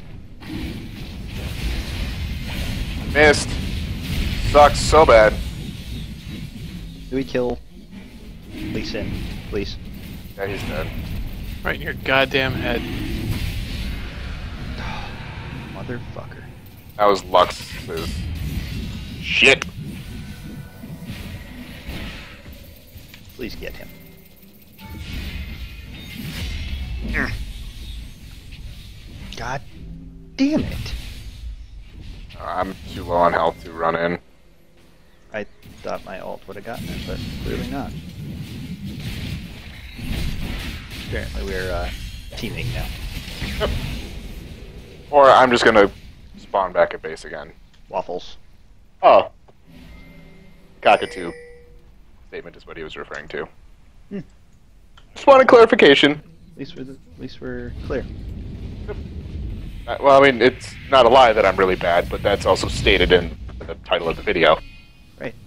Missed. Sucks so bad. Do we kill Lee Sin, please? Yeah, he's dead. Right in your goddamn head. Motherfucker. That was Lux's shit. Please get him. God damn it. I'm too low on health to run in. I thought my ult would have gotten it, but clearly not. Apparently we're uh, teaming now. Yep. Or I'm just gonna spawn back at base again. Waffles. Oh. Cockatoo statement is what he was referring to. Hmm. Just wanted clarification. At least we're, the, at least we're clear. Uh, well, I mean, it's not a lie that I'm really bad, but that's also stated in the title of the video. Right.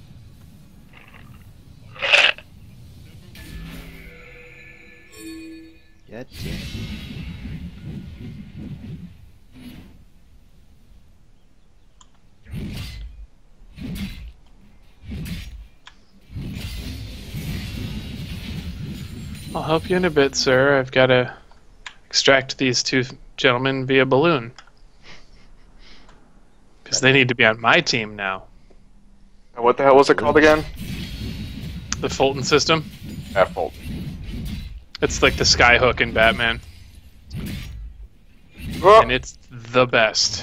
Get it. I'll help you in a bit, sir. I've got to extract these two gentlemen via balloon. Because they need to be on my team now. And what the hell was it called again? The Fulton system. F Fulton. It's like the Skyhook in Batman, Oh, and it's the best.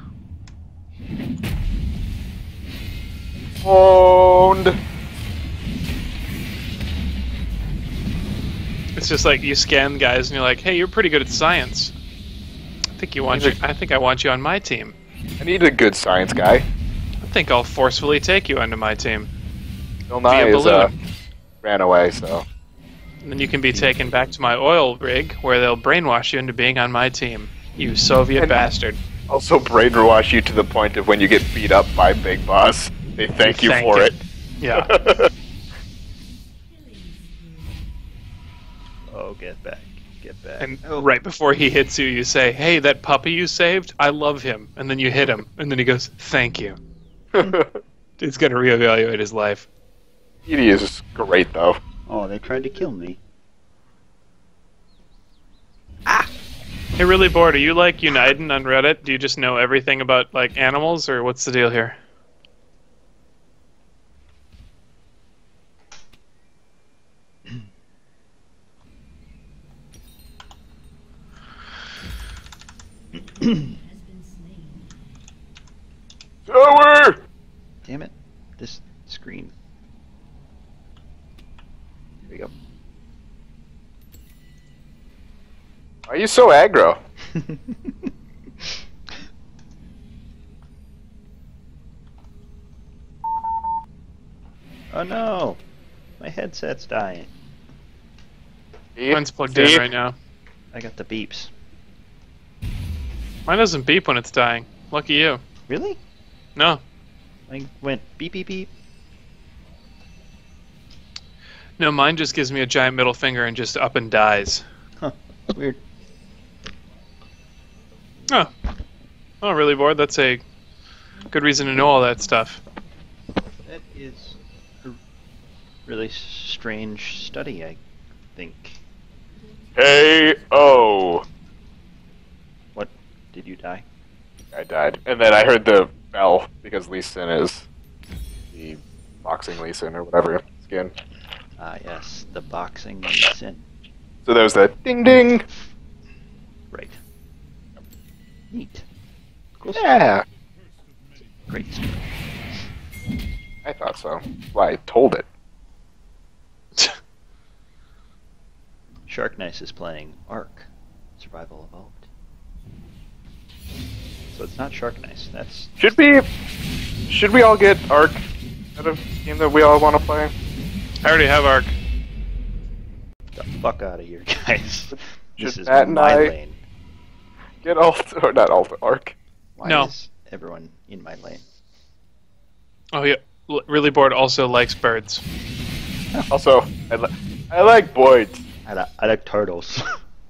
pwned. It's just like you scan guys and you're like, "Hey, you're pretty good at science. I think you want you. I think I want you on my team. I need a good science guy. I think I'll forcefully take you onto my team." Bill Nye Via is, uh, balloon. ran away, so. And then you can be taken back to my oil rig, where they'll brainwash you into being on my team. You Soviet And- bastard. Also brainwash you to the point of when you get beat up by Big Boss, they thank you Thank for you. it. Yeah. Oh, get back. Get back. And oh. right before he hits you, you say, "Hey, that puppy you saved, I love him." And then you hit him, and then he goes, "Thank you." It's gonna reevaluate his life. Edie is great, though. Oh, they tried to kill me. Hey, really bored. Are you like Uniden on Reddit? Do you just know everything about like animals, or what's the deal here? Tower! Damn it. This screen. Here we go. Why are you so aggro? Oh no! My headset's dying. Mine's plugged See? in right now. I got the beeps. Mine doesn't beep when it's dying. Lucky you. Really? No. I went beep beep beep. No, mine just gives me a giant middle finger and just up and dies. Huh. Weird. Oh. Oh, really bored? That's a good reason to know all that stuff. That is a really strange study, I think. Hey, oh. What? Did you die? I died. And then I heard the bell because Lee Sin is the boxing Lee Sin or whatever skin. Ah, yes. The boxing sin. So there was that ding ding. Right. Neat. Cool. Yeah, Great story. I thought so. Well, I told it. Shark Nice is playing Ark. Survival Evolved. So it's not Shark Nice. That's Should we? Should we all get Ark? Is that a game that we all want to play? I already have Arc. the fuck out of here, guys. This Should is Matt and my I lane. get alt or not alt Ark? Why No. is everyone in my lane? Oh yeah, L- really bored. Also likes birds. Also, I, li- I like Boyd. I, li- I like turtles.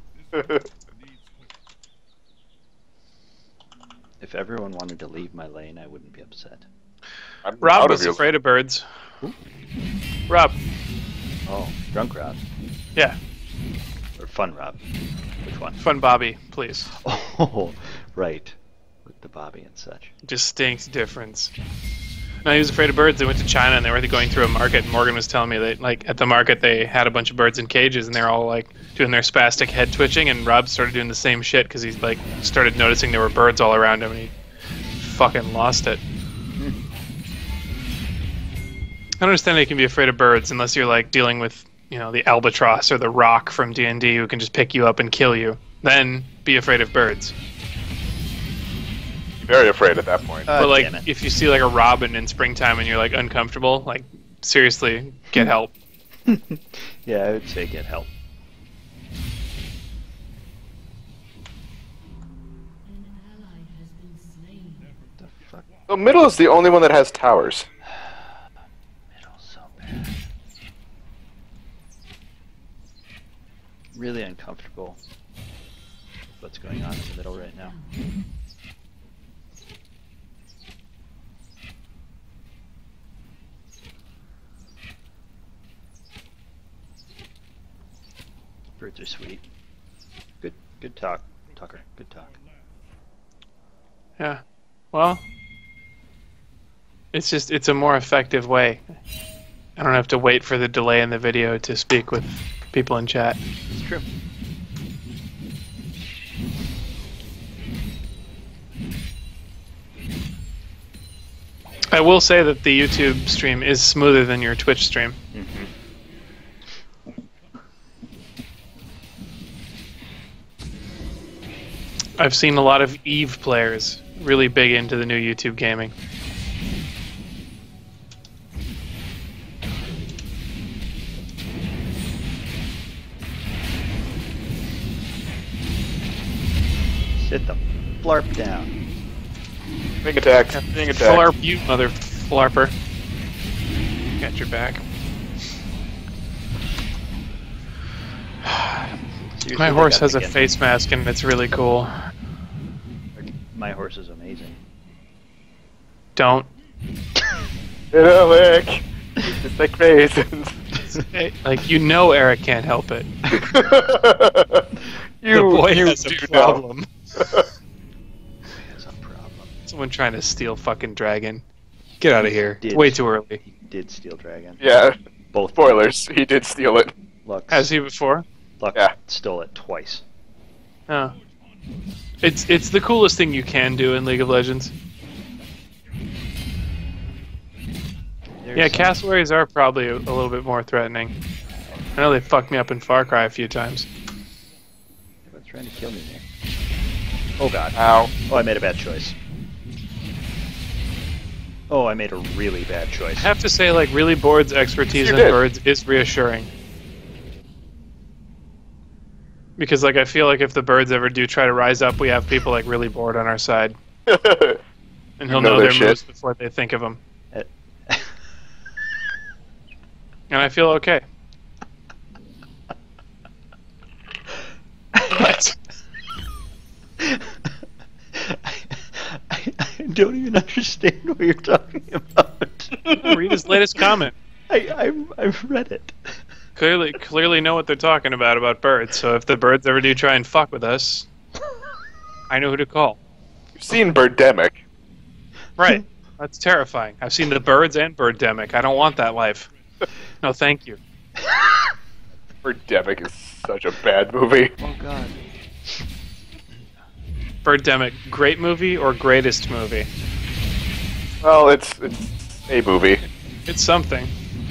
If everyone wanted to leave my lane, I wouldn't be upset. I'm Rob out was of your- afraid of birds. Rob, Oh, drunk Rob. yeah, Or fun Rob. Which one? fun Bobby, please. Oh, right. With the Bobby and such. Distinct difference. No, he was afraid of birds. They went to China and they were going through a market. And Morgan was telling me that, like, at the market they had a bunch of birds in cages and they're all like doing their spastic head twitching. And Rob started doing the same shit because he like started noticing there were birds all around him and he fucking lost it. I don't understand how you can be afraid of birds unless you're like dealing with, you know, the albatross or the rock from D and D who can just pick you up and kill you. Then be afraid of birds. Very afraid at that point. Uh, But like, damn it. if you see like a robin in springtime and you're like uncomfortable, like seriously, get help. Yeah, I would say get help. The fuck? The middle is the only one that has towers. Middle's so bad. Really uncomfortable with what's going on in the middle right now. Birds are sweet. Good, good talk, Tucker. Good talk. Yeah. Well, it's just it's a more effective way. I don't have to wait for the delay in the video to speak with people in chat. It's true. I will say that the YouTube stream is smoother than your Twitch stream. Mm-hmm. I've seen a lot of Eve players really big into the new YouTube gaming. Sit the flarp down. Being attacked. Being attacked. Flarp you, mother flarper. Got your back. Seriously, My they horse got has a again. face mask and it's really cool. My horse is amazing. Don't. It'll lick. Just like raisins. Hey, like, you know Eric can't help it. you, the boy you has do a problem. He has a problem. Someone trying to steal fucking dragon. Get out of here. Did. Way too early. He did steal dragon. Yeah. Both Spoilers. He did steal it. Lux. Has he before? Lux Yeah. stole it twice. Oh. It's it's the coolest thing you can do in League of Legends. There's Yeah, some- cassowaries are probably a, a little bit more threatening. I know they fucked me up in Far Cry a few times. Everyone's trying to kill me there. Oh god. Ow. Oh, I made a bad choice. Oh, I made a really bad choice. I have to say, like, really Board's expertise You in did. birds is reassuring. Because, like, I feel like if the birds ever do try to rise up, we have people like really Bored on our side. And he'll know know, their their shit. moves before they think of them. Uh, And I feel okay. What? I, I, I don't even understand what you're talking about. Read his latest comment. I, I, I've read it. Clearly, clearly know what they're talking about about birds. So if the birds ever do try and fuck with us, I know who to call. You've seen Birdemic. Right. That's terrifying. I've seen the birds and Birdemic. I don't want that life. No, thank you. Birdemic is such a bad movie. Oh god. Birdemic, great movie or greatest movie? Well, it's it's a movie. It's something.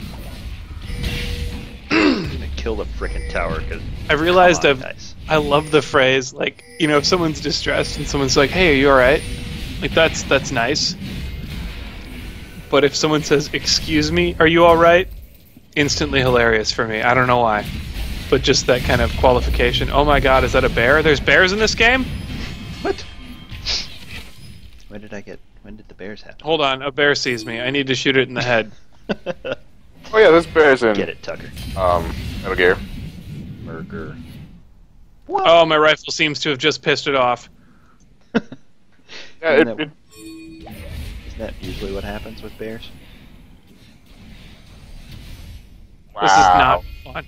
I'm gonna kill the frickin' tower because I realized on, I've, guys. I love the phrase, like, you know, if someone's distressed and someone's like, hey, are you alright? Like, that's that's nice. But if someone says, excuse me, are you alright? Instantly hilarious for me. I don't know why. But just that kind of qualification. Oh my god, is that a bear? There's bears in this game? What? When did I get? When did the bears happen? Hold on, a bear sees me. I need to shoot it in the head. Oh yeah, this bear's in Get it, Tucker. um Metal Gear. Murder. Oh, my rifle seems to have just pissed it off. Yeah, Isn't it, that- it, Isn't that usually what happens with bears? wow. This is not fun.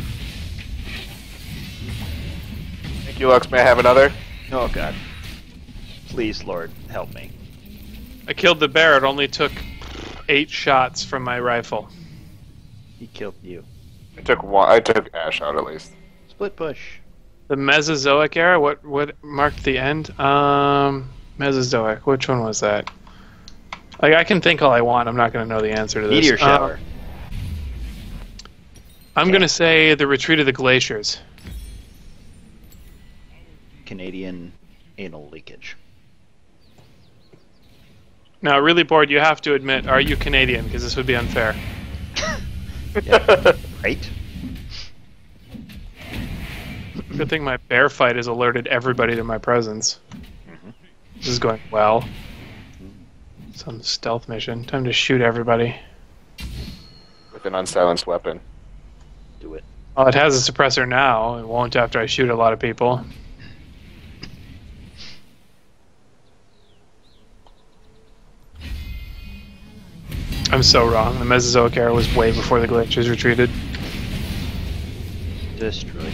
Thank you, Lux. May I have another? Oh god. Please, Lord, help me. I killed the bear. It only took eight shots from my rifle. He killed you. I took one. I took Ash out at least. Split push. The Mesozoic era? What what marked the end? Um, Mesozoic. Which one was that? Like, I can think all I want. I'm not going to know the answer to this. Meteor Uh, shower. I'm going to say the Retreat of the Glaciers. Canadian anal leakage. Now, really Bored, you have to admit, are you Canadian? Because this would be unfair. Yeah. Right? Good thing my bear fight has alerted everybody to my presence. Mhm. This is going well. Some stealth mission. Time to shoot everybody. With an unsilenced weapon. Do it. Well, it has a suppressor now. It won't after I shoot a lot of people. I'm so wrong. The Mesozoic era was way before the glaciers retreated. Destroy.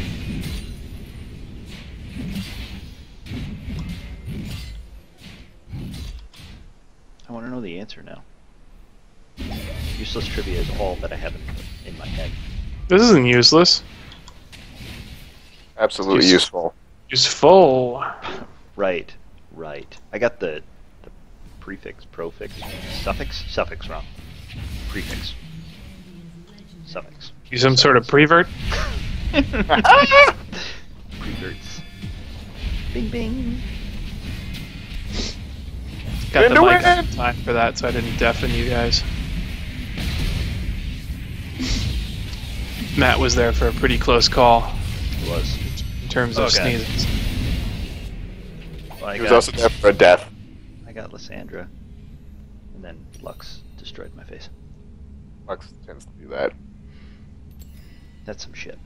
I want to know the answer now. Useless trivia is all that I have in, in my head. This isn't useless. Absolutely Use- useful. Useful. Right, right. I got the, the prefix, profix, suffix, suffix wrong. Prefix, suffix. You some sort of prevert? Preverts. Bing bing. Got the Into mic on it! time for that, so I didn't deafen you guys. Matt was there for a pretty close call It was. in terms of Okay. sneezes. Well, I He was got, also there for a death. I got Lysandra, and then Lux destroyed my face. Lux tends to do that. That's some shit.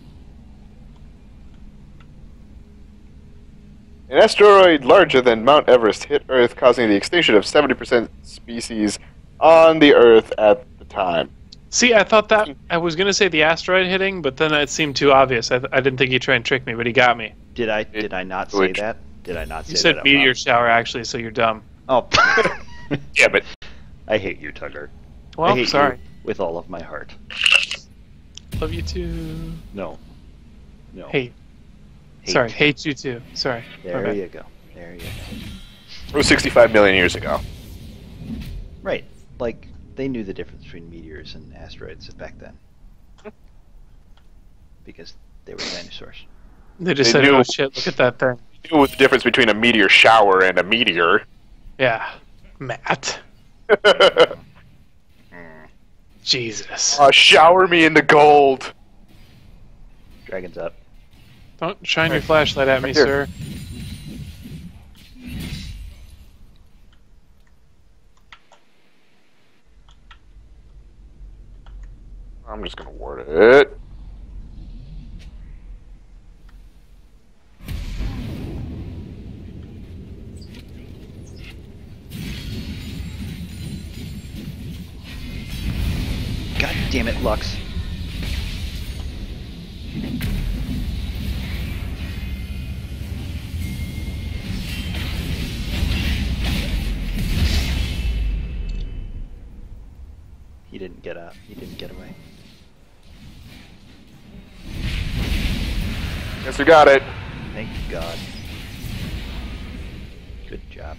An asteroid larger than Mount Everest hit Earth, causing the extinction of seventy percent species on the Earth at the time. See, I thought that I was gonna say the asteroid hitting, but then it seemed too obvious. I, th- I didn't think he'd try and trick me, but he got me. Did I did I not say Which- that? Did I not say You said that? out meteor loud? shower, actually, so you're dumb. Oh. Yeah, but I hate you, Tugger. I Well, hate sorry. you with all of my heart. Love you too. No. No. Hate. Hate. Sorry, hate you too. Sorry. My There bad. you go. There you go. it was sixty-five million years ago. Right. Like, they knew the difference between meteors and asteroids back then. Because they were dinosaurs. They just They said, knew- "Oh shit, look at that thing." You knew the difference between a meteor shower and a meteor. Yeah, Matt. uh, Jesus. shower me into gold. Dragon's up. Don't shine your flashlight at me, Right here. sir. I'm just gonna ward it. God damn it, Lux. He didn't get out. He didn't get away. Guess we got it. Thank God. Good job.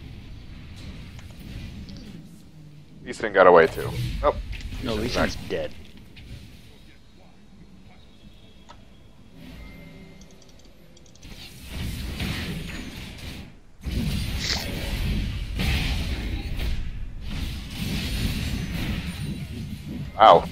Easton got away too. Oh, No, Lee Sin's dead. wow.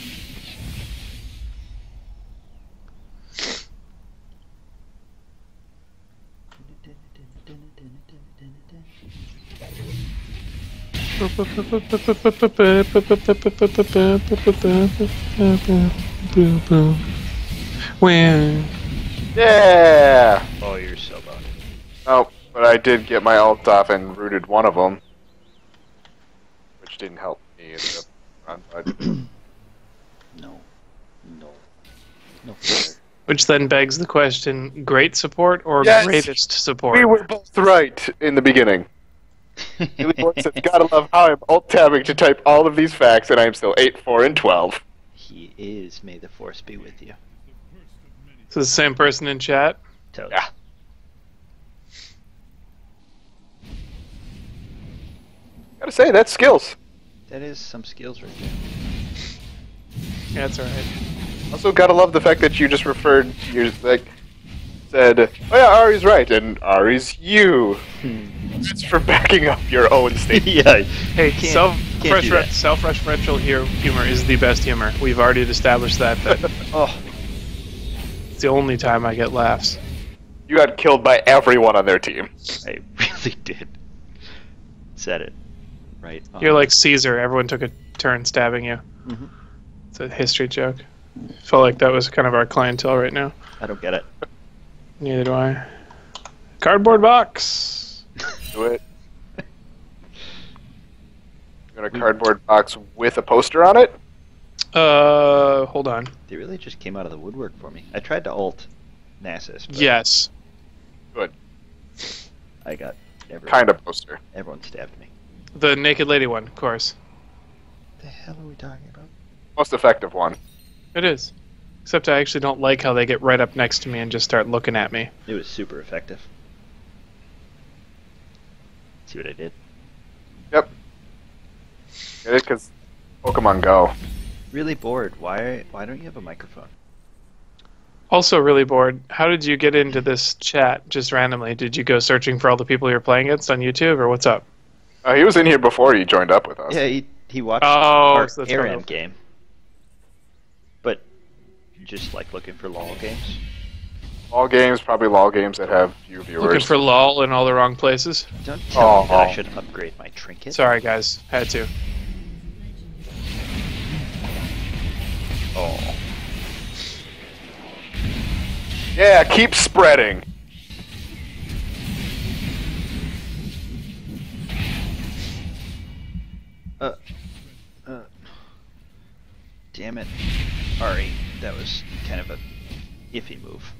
When Yeah. Oh, you're so boned. Oh, but I did get my ult off and rooted one of them, which didn't help me in the run. But No. No. No further. Which then begs the question: great support or Yes! greatest support? we were both right in the beginning. Really works. Gotta love how I'm alt tabbing to type all of these facts, and I am still eight, four, and twelve. He is. May the force be with you. So the same person in chat. Toad. Yeah. Gotta say, that's skills. That is some skills right there. Yeah, that's alright. Also, gotta love the fact that you just referred to your, like, said, oh yeah, Ari's right, and Ari's you. That's for backing up your own statement. yeah. Hey, Can't- self can't do that. self-referential hu- humor is the best humor. We've already established that. That Oh, it's the only time I get laughs. You got killed by everyone on their team. I really did. Said it. Right. You're on. like Caesar. Everyone took a turn stabbing you. Mhm. It's a history joke. Felt like that was kind of our clientele right now. I don't get it. Neither do I. Cardboard box. Do it. You got a cardboard box with a poster on it? Uh, hold on. They really just came out of the woodwork for me. I tried to ult Nasus, but Yes. Good. I got everyone, Kind of poster. everyone stabbed me. The naked lady one, of course. the hell are we talking about? Most effective one. It is. Except I actually don't like how they get right up next to me and just start looking at me. It was super effective. See what I did? Yep. Get it? Because Pokemon Go. Really bored. Why? Why don't you have a microphone? Also really bored. How did you get into this chat just randomly? Did you go searching for all the people you're playing against on YouTube, or what's up? Uh, he was in here before he joined up with us. Yeah, he he watched Oh, our so that's air right. end game. But just like looking for LoL games. LOL games, probably LOL games that have few viewers. Looking for LOL in all the wrong places? Don't tell me that I Oh. should upgrade my trinket. Sorry, guys. Had to. Oh. Yeah, keep spreading. Uh. Uh. Damn it. Ari, that was kind of a iffy move.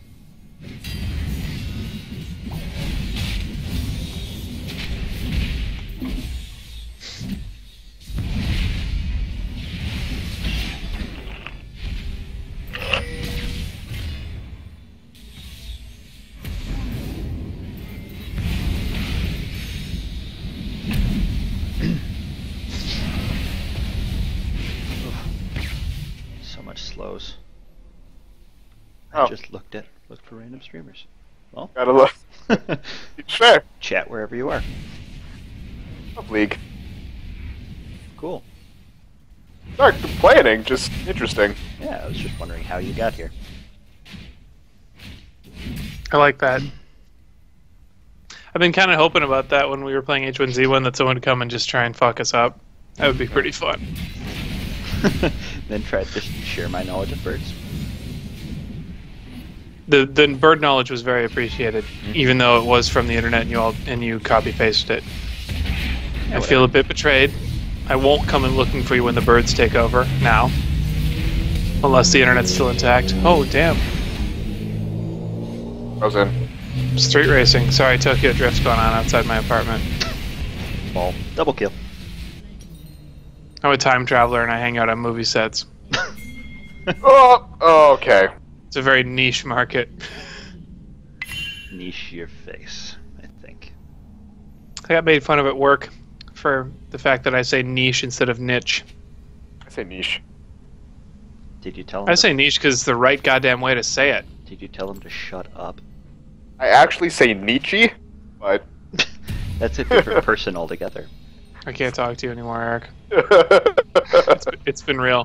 So much slows. I Oh. just looked at looked for random streamers. Well, Gotta look. Sure. chat wherever you are. Up League. Cool. Not complaining, just interesting. Yeah, I was just wondering how you got here. I like that. I've been kind of hoping about that when we were playing H one Z one, that someone would come and just try and fuck us up. That would be pretty fun. Then tried to share my knowledge of birds. The the bird knowledge was very appreciated, even though it was from the internet and you all and you copy pasted it. I feel a bit betrayed. I won't come in looking for you when the birds take over now, unless the internet's still intact. Oh damn! I was in. Street racing. Sorry, Tokyo Drift's going on outside my apartment. Ball. Double kill. I'm a time traveler and I hang out on movie sets. Oh, oh, okay. It's a very niche market. Niche your face, I think. I got made fun of at work for the fact that I say niche instead of niche. I say niche. Did you tell him? I to- say niche because it's the right goddamn way to say it. Did you tell him to shut up? I actually say Nietzsche, but That's a different person altogether. I can't talk to you anymore, Eric. does It's been real.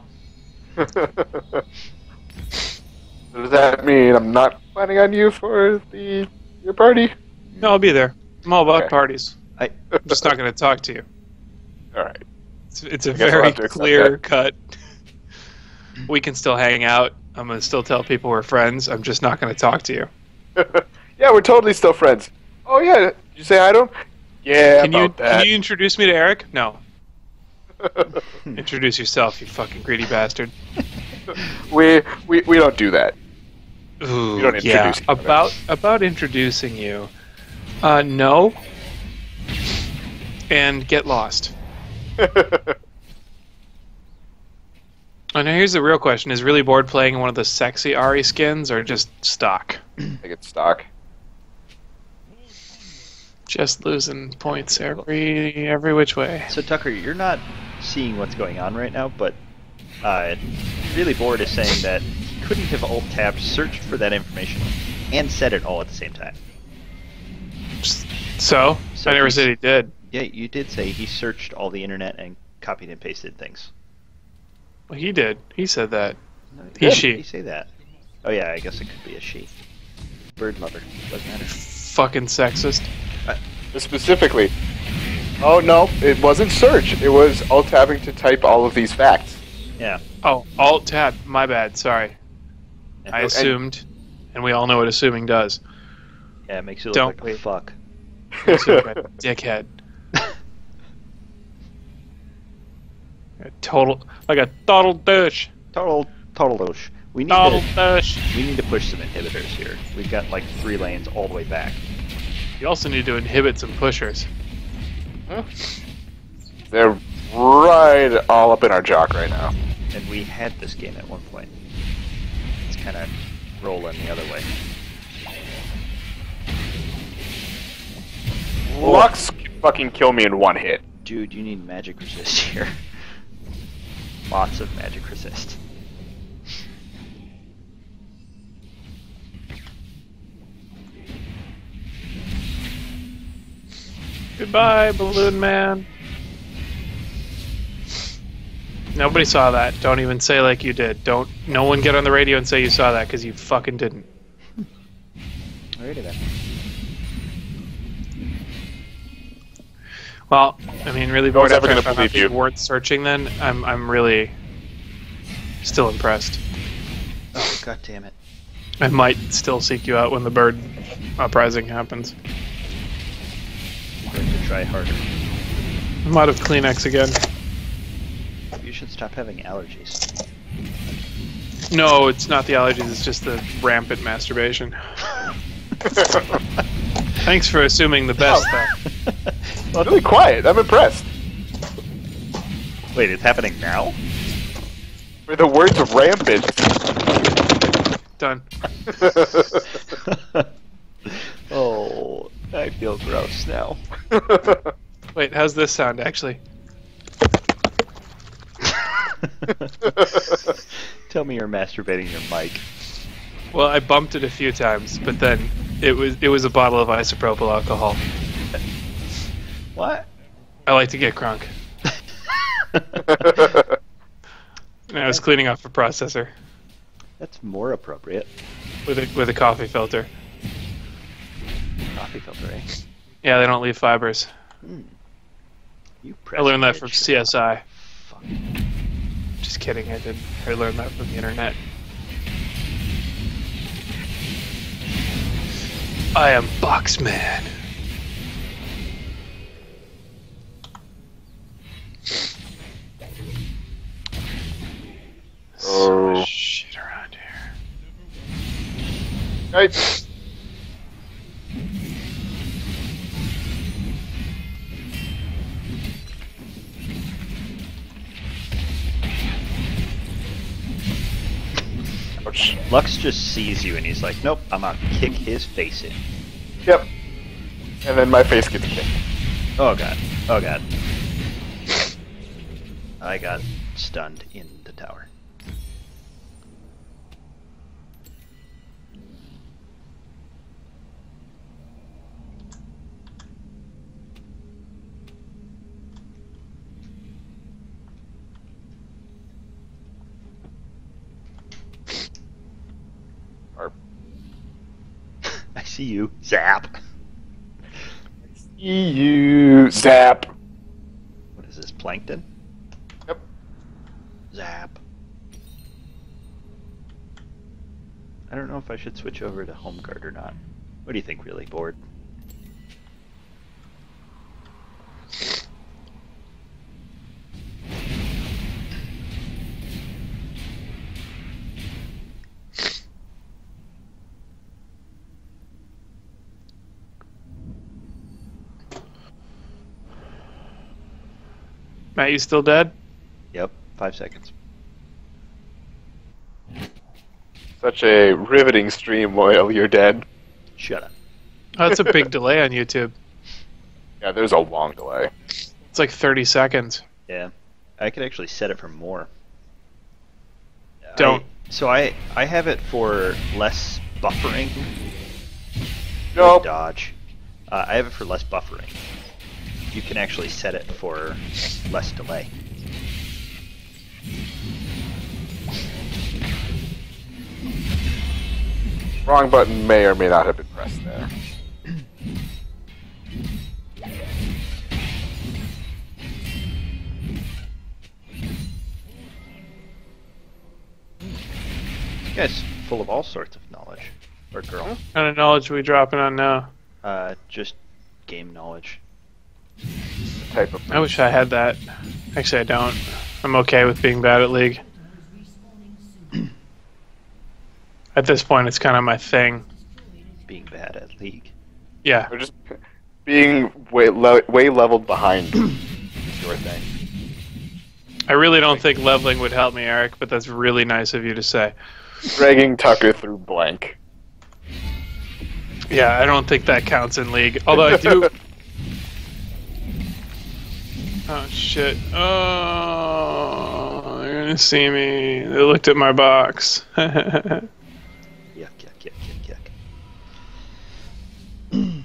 that mean I'm not planning on you for the your party? No, I'll be there. I'm all about Okay. parties. I I'm just not going to talk to you. All right. It's, it's a I guess I'll very have to accept clear that. cut. We can still hang out. I'm going to still tell people we're friends. I'm just not going to talk to you. Yeah, we're totally still friends. Oh yeah, did you say hi to him? Yeah, Can you about that. can you introduce me to Eric? No. Introduce yourself, you fucking greedy bastard. we, we we don't do that. Ooh, You don't yeah. introduce each other. About about introducing you. Uh, no. And get lost. Oh, now here's the real question: is really bored playing one of the sexy Ari skins or just stock? I think it's stock. Just losing points every every which way. So Tucker, you're not seeing what's going on right now, but uh, really bored is saying that he couldn't have alt tabbed, searched for that information, and said it all at the same time. So, So I never he's- said he did. Yeah, you did say he searched all the internet and copied and pasted things. Well, he did. He said that. No, He, yeah, she. You say that? Oh yeah, I guess it could be a she. Bird lover doesn't matter. Fucking sexist. Specifically. Oh no, it wasn't search. It was alt tabbing to type all of these facts. Yeah. Oh, alt tab. My bad. Sorry. I And- assumed, and we all know what assuming does. Yeah, it makes you look Don't like a wait. fuck. Makes you look like a dickhead. A total, like a total douche. Total, total douche. We need Total to, douche. we need to push some inhibitors here. We've got like three lanes all the way back. You also need to inhibit some pushers. They're right all up in our jock right now. And we had this game at one point. It's kind of rolling the other way. Lux can fucking kill me in one hit. Dude, you need magic resist here. Lots of magic resist. Goodbye, Balloon Man. Nobody saw that. Don't even say like you did. Don't. No one get on the radio and say you saw that, because you fucking didn't. Alrighty then. Well, I mean, really, No one's bored ever after I gonna found out believe that you you. weren't searching. Then I'm, I'm really still impressed. Oh, god damn it. I might still seek you out when the bird uprising happens. I'm going to try harder. I'm out of Kleenex again. You should stop having allergies. No, it's not the allergies. It's just the rampant masturbation. Thanks for assuming the best, though. Well, really quiet. I'm impressed. Wait, it's happening now? For the words of rampant. Done. Oh, I feel gross now. Wait, how's this sound, actually? Tell me you're masturbating your mic. Well, I bumped it a few times, but then it was it was a bottle of isopropyl alcohol. What? I like to get crunk. And I was cleaning off a processor That's more appropriate. with a with a coffee filter. Coffee filter, eh? Yeah, they don't leave fibers. You I learned that from press C S I. Fuck. Just kidding, I didn't. I learned that from the internet. I am Boxman. So Oh. much shit around here. Right. Ouch. Lux just sees you and he's like, nope, I'm gonna kick his face in. Yep. And then my face gets kicked. Oh god. Oh god. I got stunned in the tower. Or I see you. Zap. E U zap. What is this, plankton? Yep. Zap. I don't know if I should switch over to home guard or not. What do you think, really? Bored? Matt, you still dead? Yep, five seconds. Such a riveting stream while you're dead. Shut up. Oh, that's a big delay on YouTube. Yeah, there's a long delay. It's like thirty seconds. Yeah, I could actually set it for more. Don't. I, so I I have it for less buffering. Nope. Dodge. Uh, I have it for less buffering. You can actually set it for less delay. Wrong button may or may not have been pressed there. This guy's full of all sorts of knowledge. Or girl. What kind of knowledge are we dropping on now? Uh, just game knowledge. Type of I wish I had that. Actually, I don't. I'm okay with being bad at League. At this point, it's kind of my thing. Being bad at League. Yeah. Or just being way, le way leveled behind is your thing. I really don't think leveling would help me, Eric, but that's really nice of you to say. Dragging Tucker through blank. Yeah, I don't think that counts in League. Although I do... Oh, shit. Oh, they're gonna see me. They looked at my box. Yuck, yuck, yuck, yuck, yuck.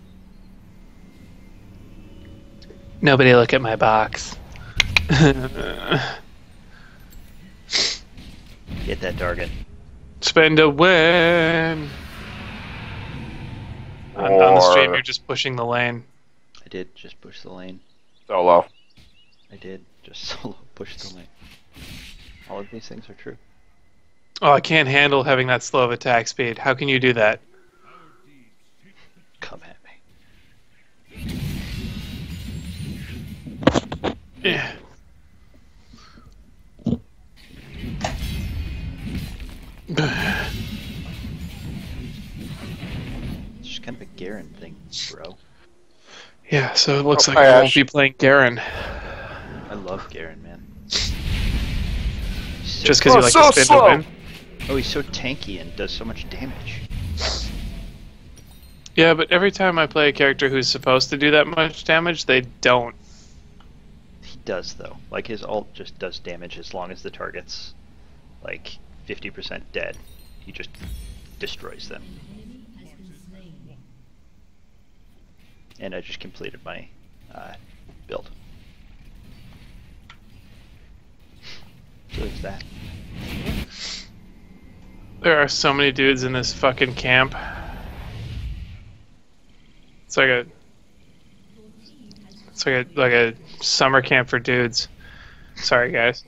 Nobody look at my box. Get that target. Spend a win. On, on the stream, you're just pushing the lane. I did just push the lane. Solo. I did just solo push the lane. All of these things are true. Oh, I can't handle having that slow of attack speed. How can you do that? Come at me. Yeah. It's just kind of a Garen thing, bro. Yeah, so it looks Oh, like hi, I won't Ash. be playing Garen. I love Garen, man. He's so- Just because Oh, you like so to spin slow. to win? Oh, he's so tanky and does so much damage. Yeah, but every time I play a character who's supposed to do that much damage, they don't. He does, though. Like, his ult just does damage as long as the target's, like, fifty percent dead. He just destroys them. And I just completed my uh, build. So there's that. There are so many dudes in this fucking camp. It's like a... It's like a, like a summer camp for dudes. Sorry, guys.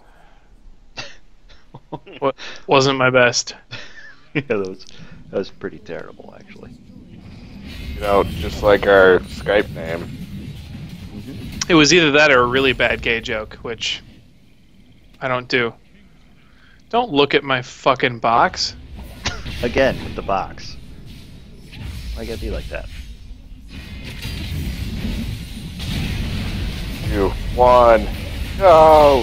What wasn't my best. Yeah, that was, that was pretty terrible, actually. You know, just like our Skype name. It was either that or a really bad gay joke, which I don't do. Don't look at my fucking box. Again, with the box. Why gotta be like that? Two, one, go!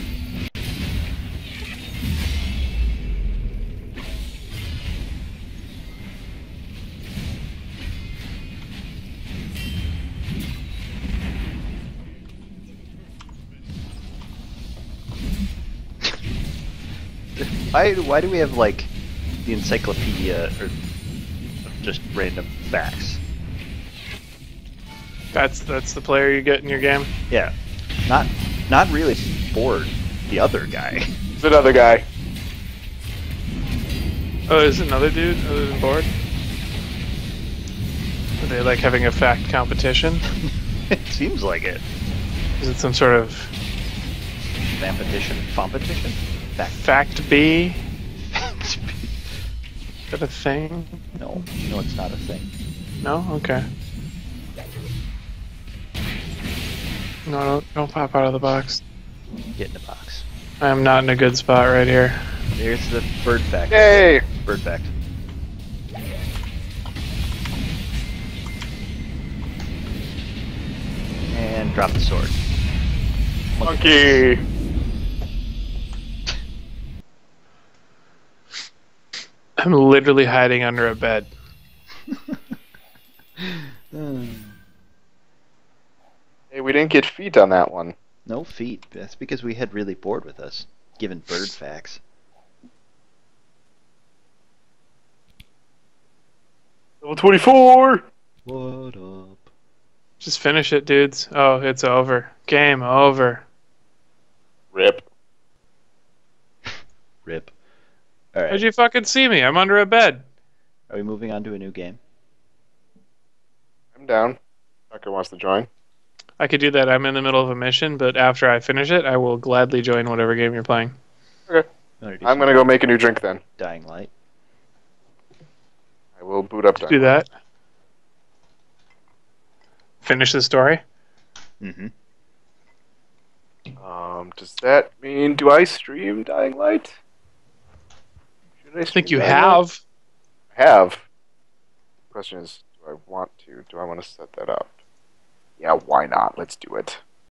Why, why do we have, like, the encyclopedia or just random facts? That's that's the player you get in your game. Yeah. Not not really Ford, the other guy. It's another guy. Oh, there's another dude other than Board? Are they like having a fact competition? It seems like it. Is it some sort of Competition? Competition? Fact. fact B? Fact. Is that a thing? No, no, it's not a thing. No? Okay. No, don't, don't pop out of the box. Get in the box. I am not in a good spot right here. There's the bird fact. Yay! Bird fact. And drop the sword. Monkey! I'm literally hiding under a bed. Hey, we didn't get feet on that one. No feet. That's because we had really bored with us, giving bird facts. Level twenty-four! What up? Just finish it, dudes. Oh, it's over. Game over. Rip. Rip. Alright. How'd you fucking see me? I'm under a bed. Are we moving on to a new game? I'm down. Tucker wants to join. I could do that. I'm in the middle of a mission, but after I finish it, I will gladly join whatever game you're playing. Okay. You wanna do I'm some gonna go make a new drink then. Dying Light. I will boot up. Do that. Finish the story. Mm-hmm. Um, does that mean, do I stream Dying Light? Should I, I think stream you Dying Light? have. I have. The question is, do I want to? Do I want to set that up? Yeah, why not? Let's do it.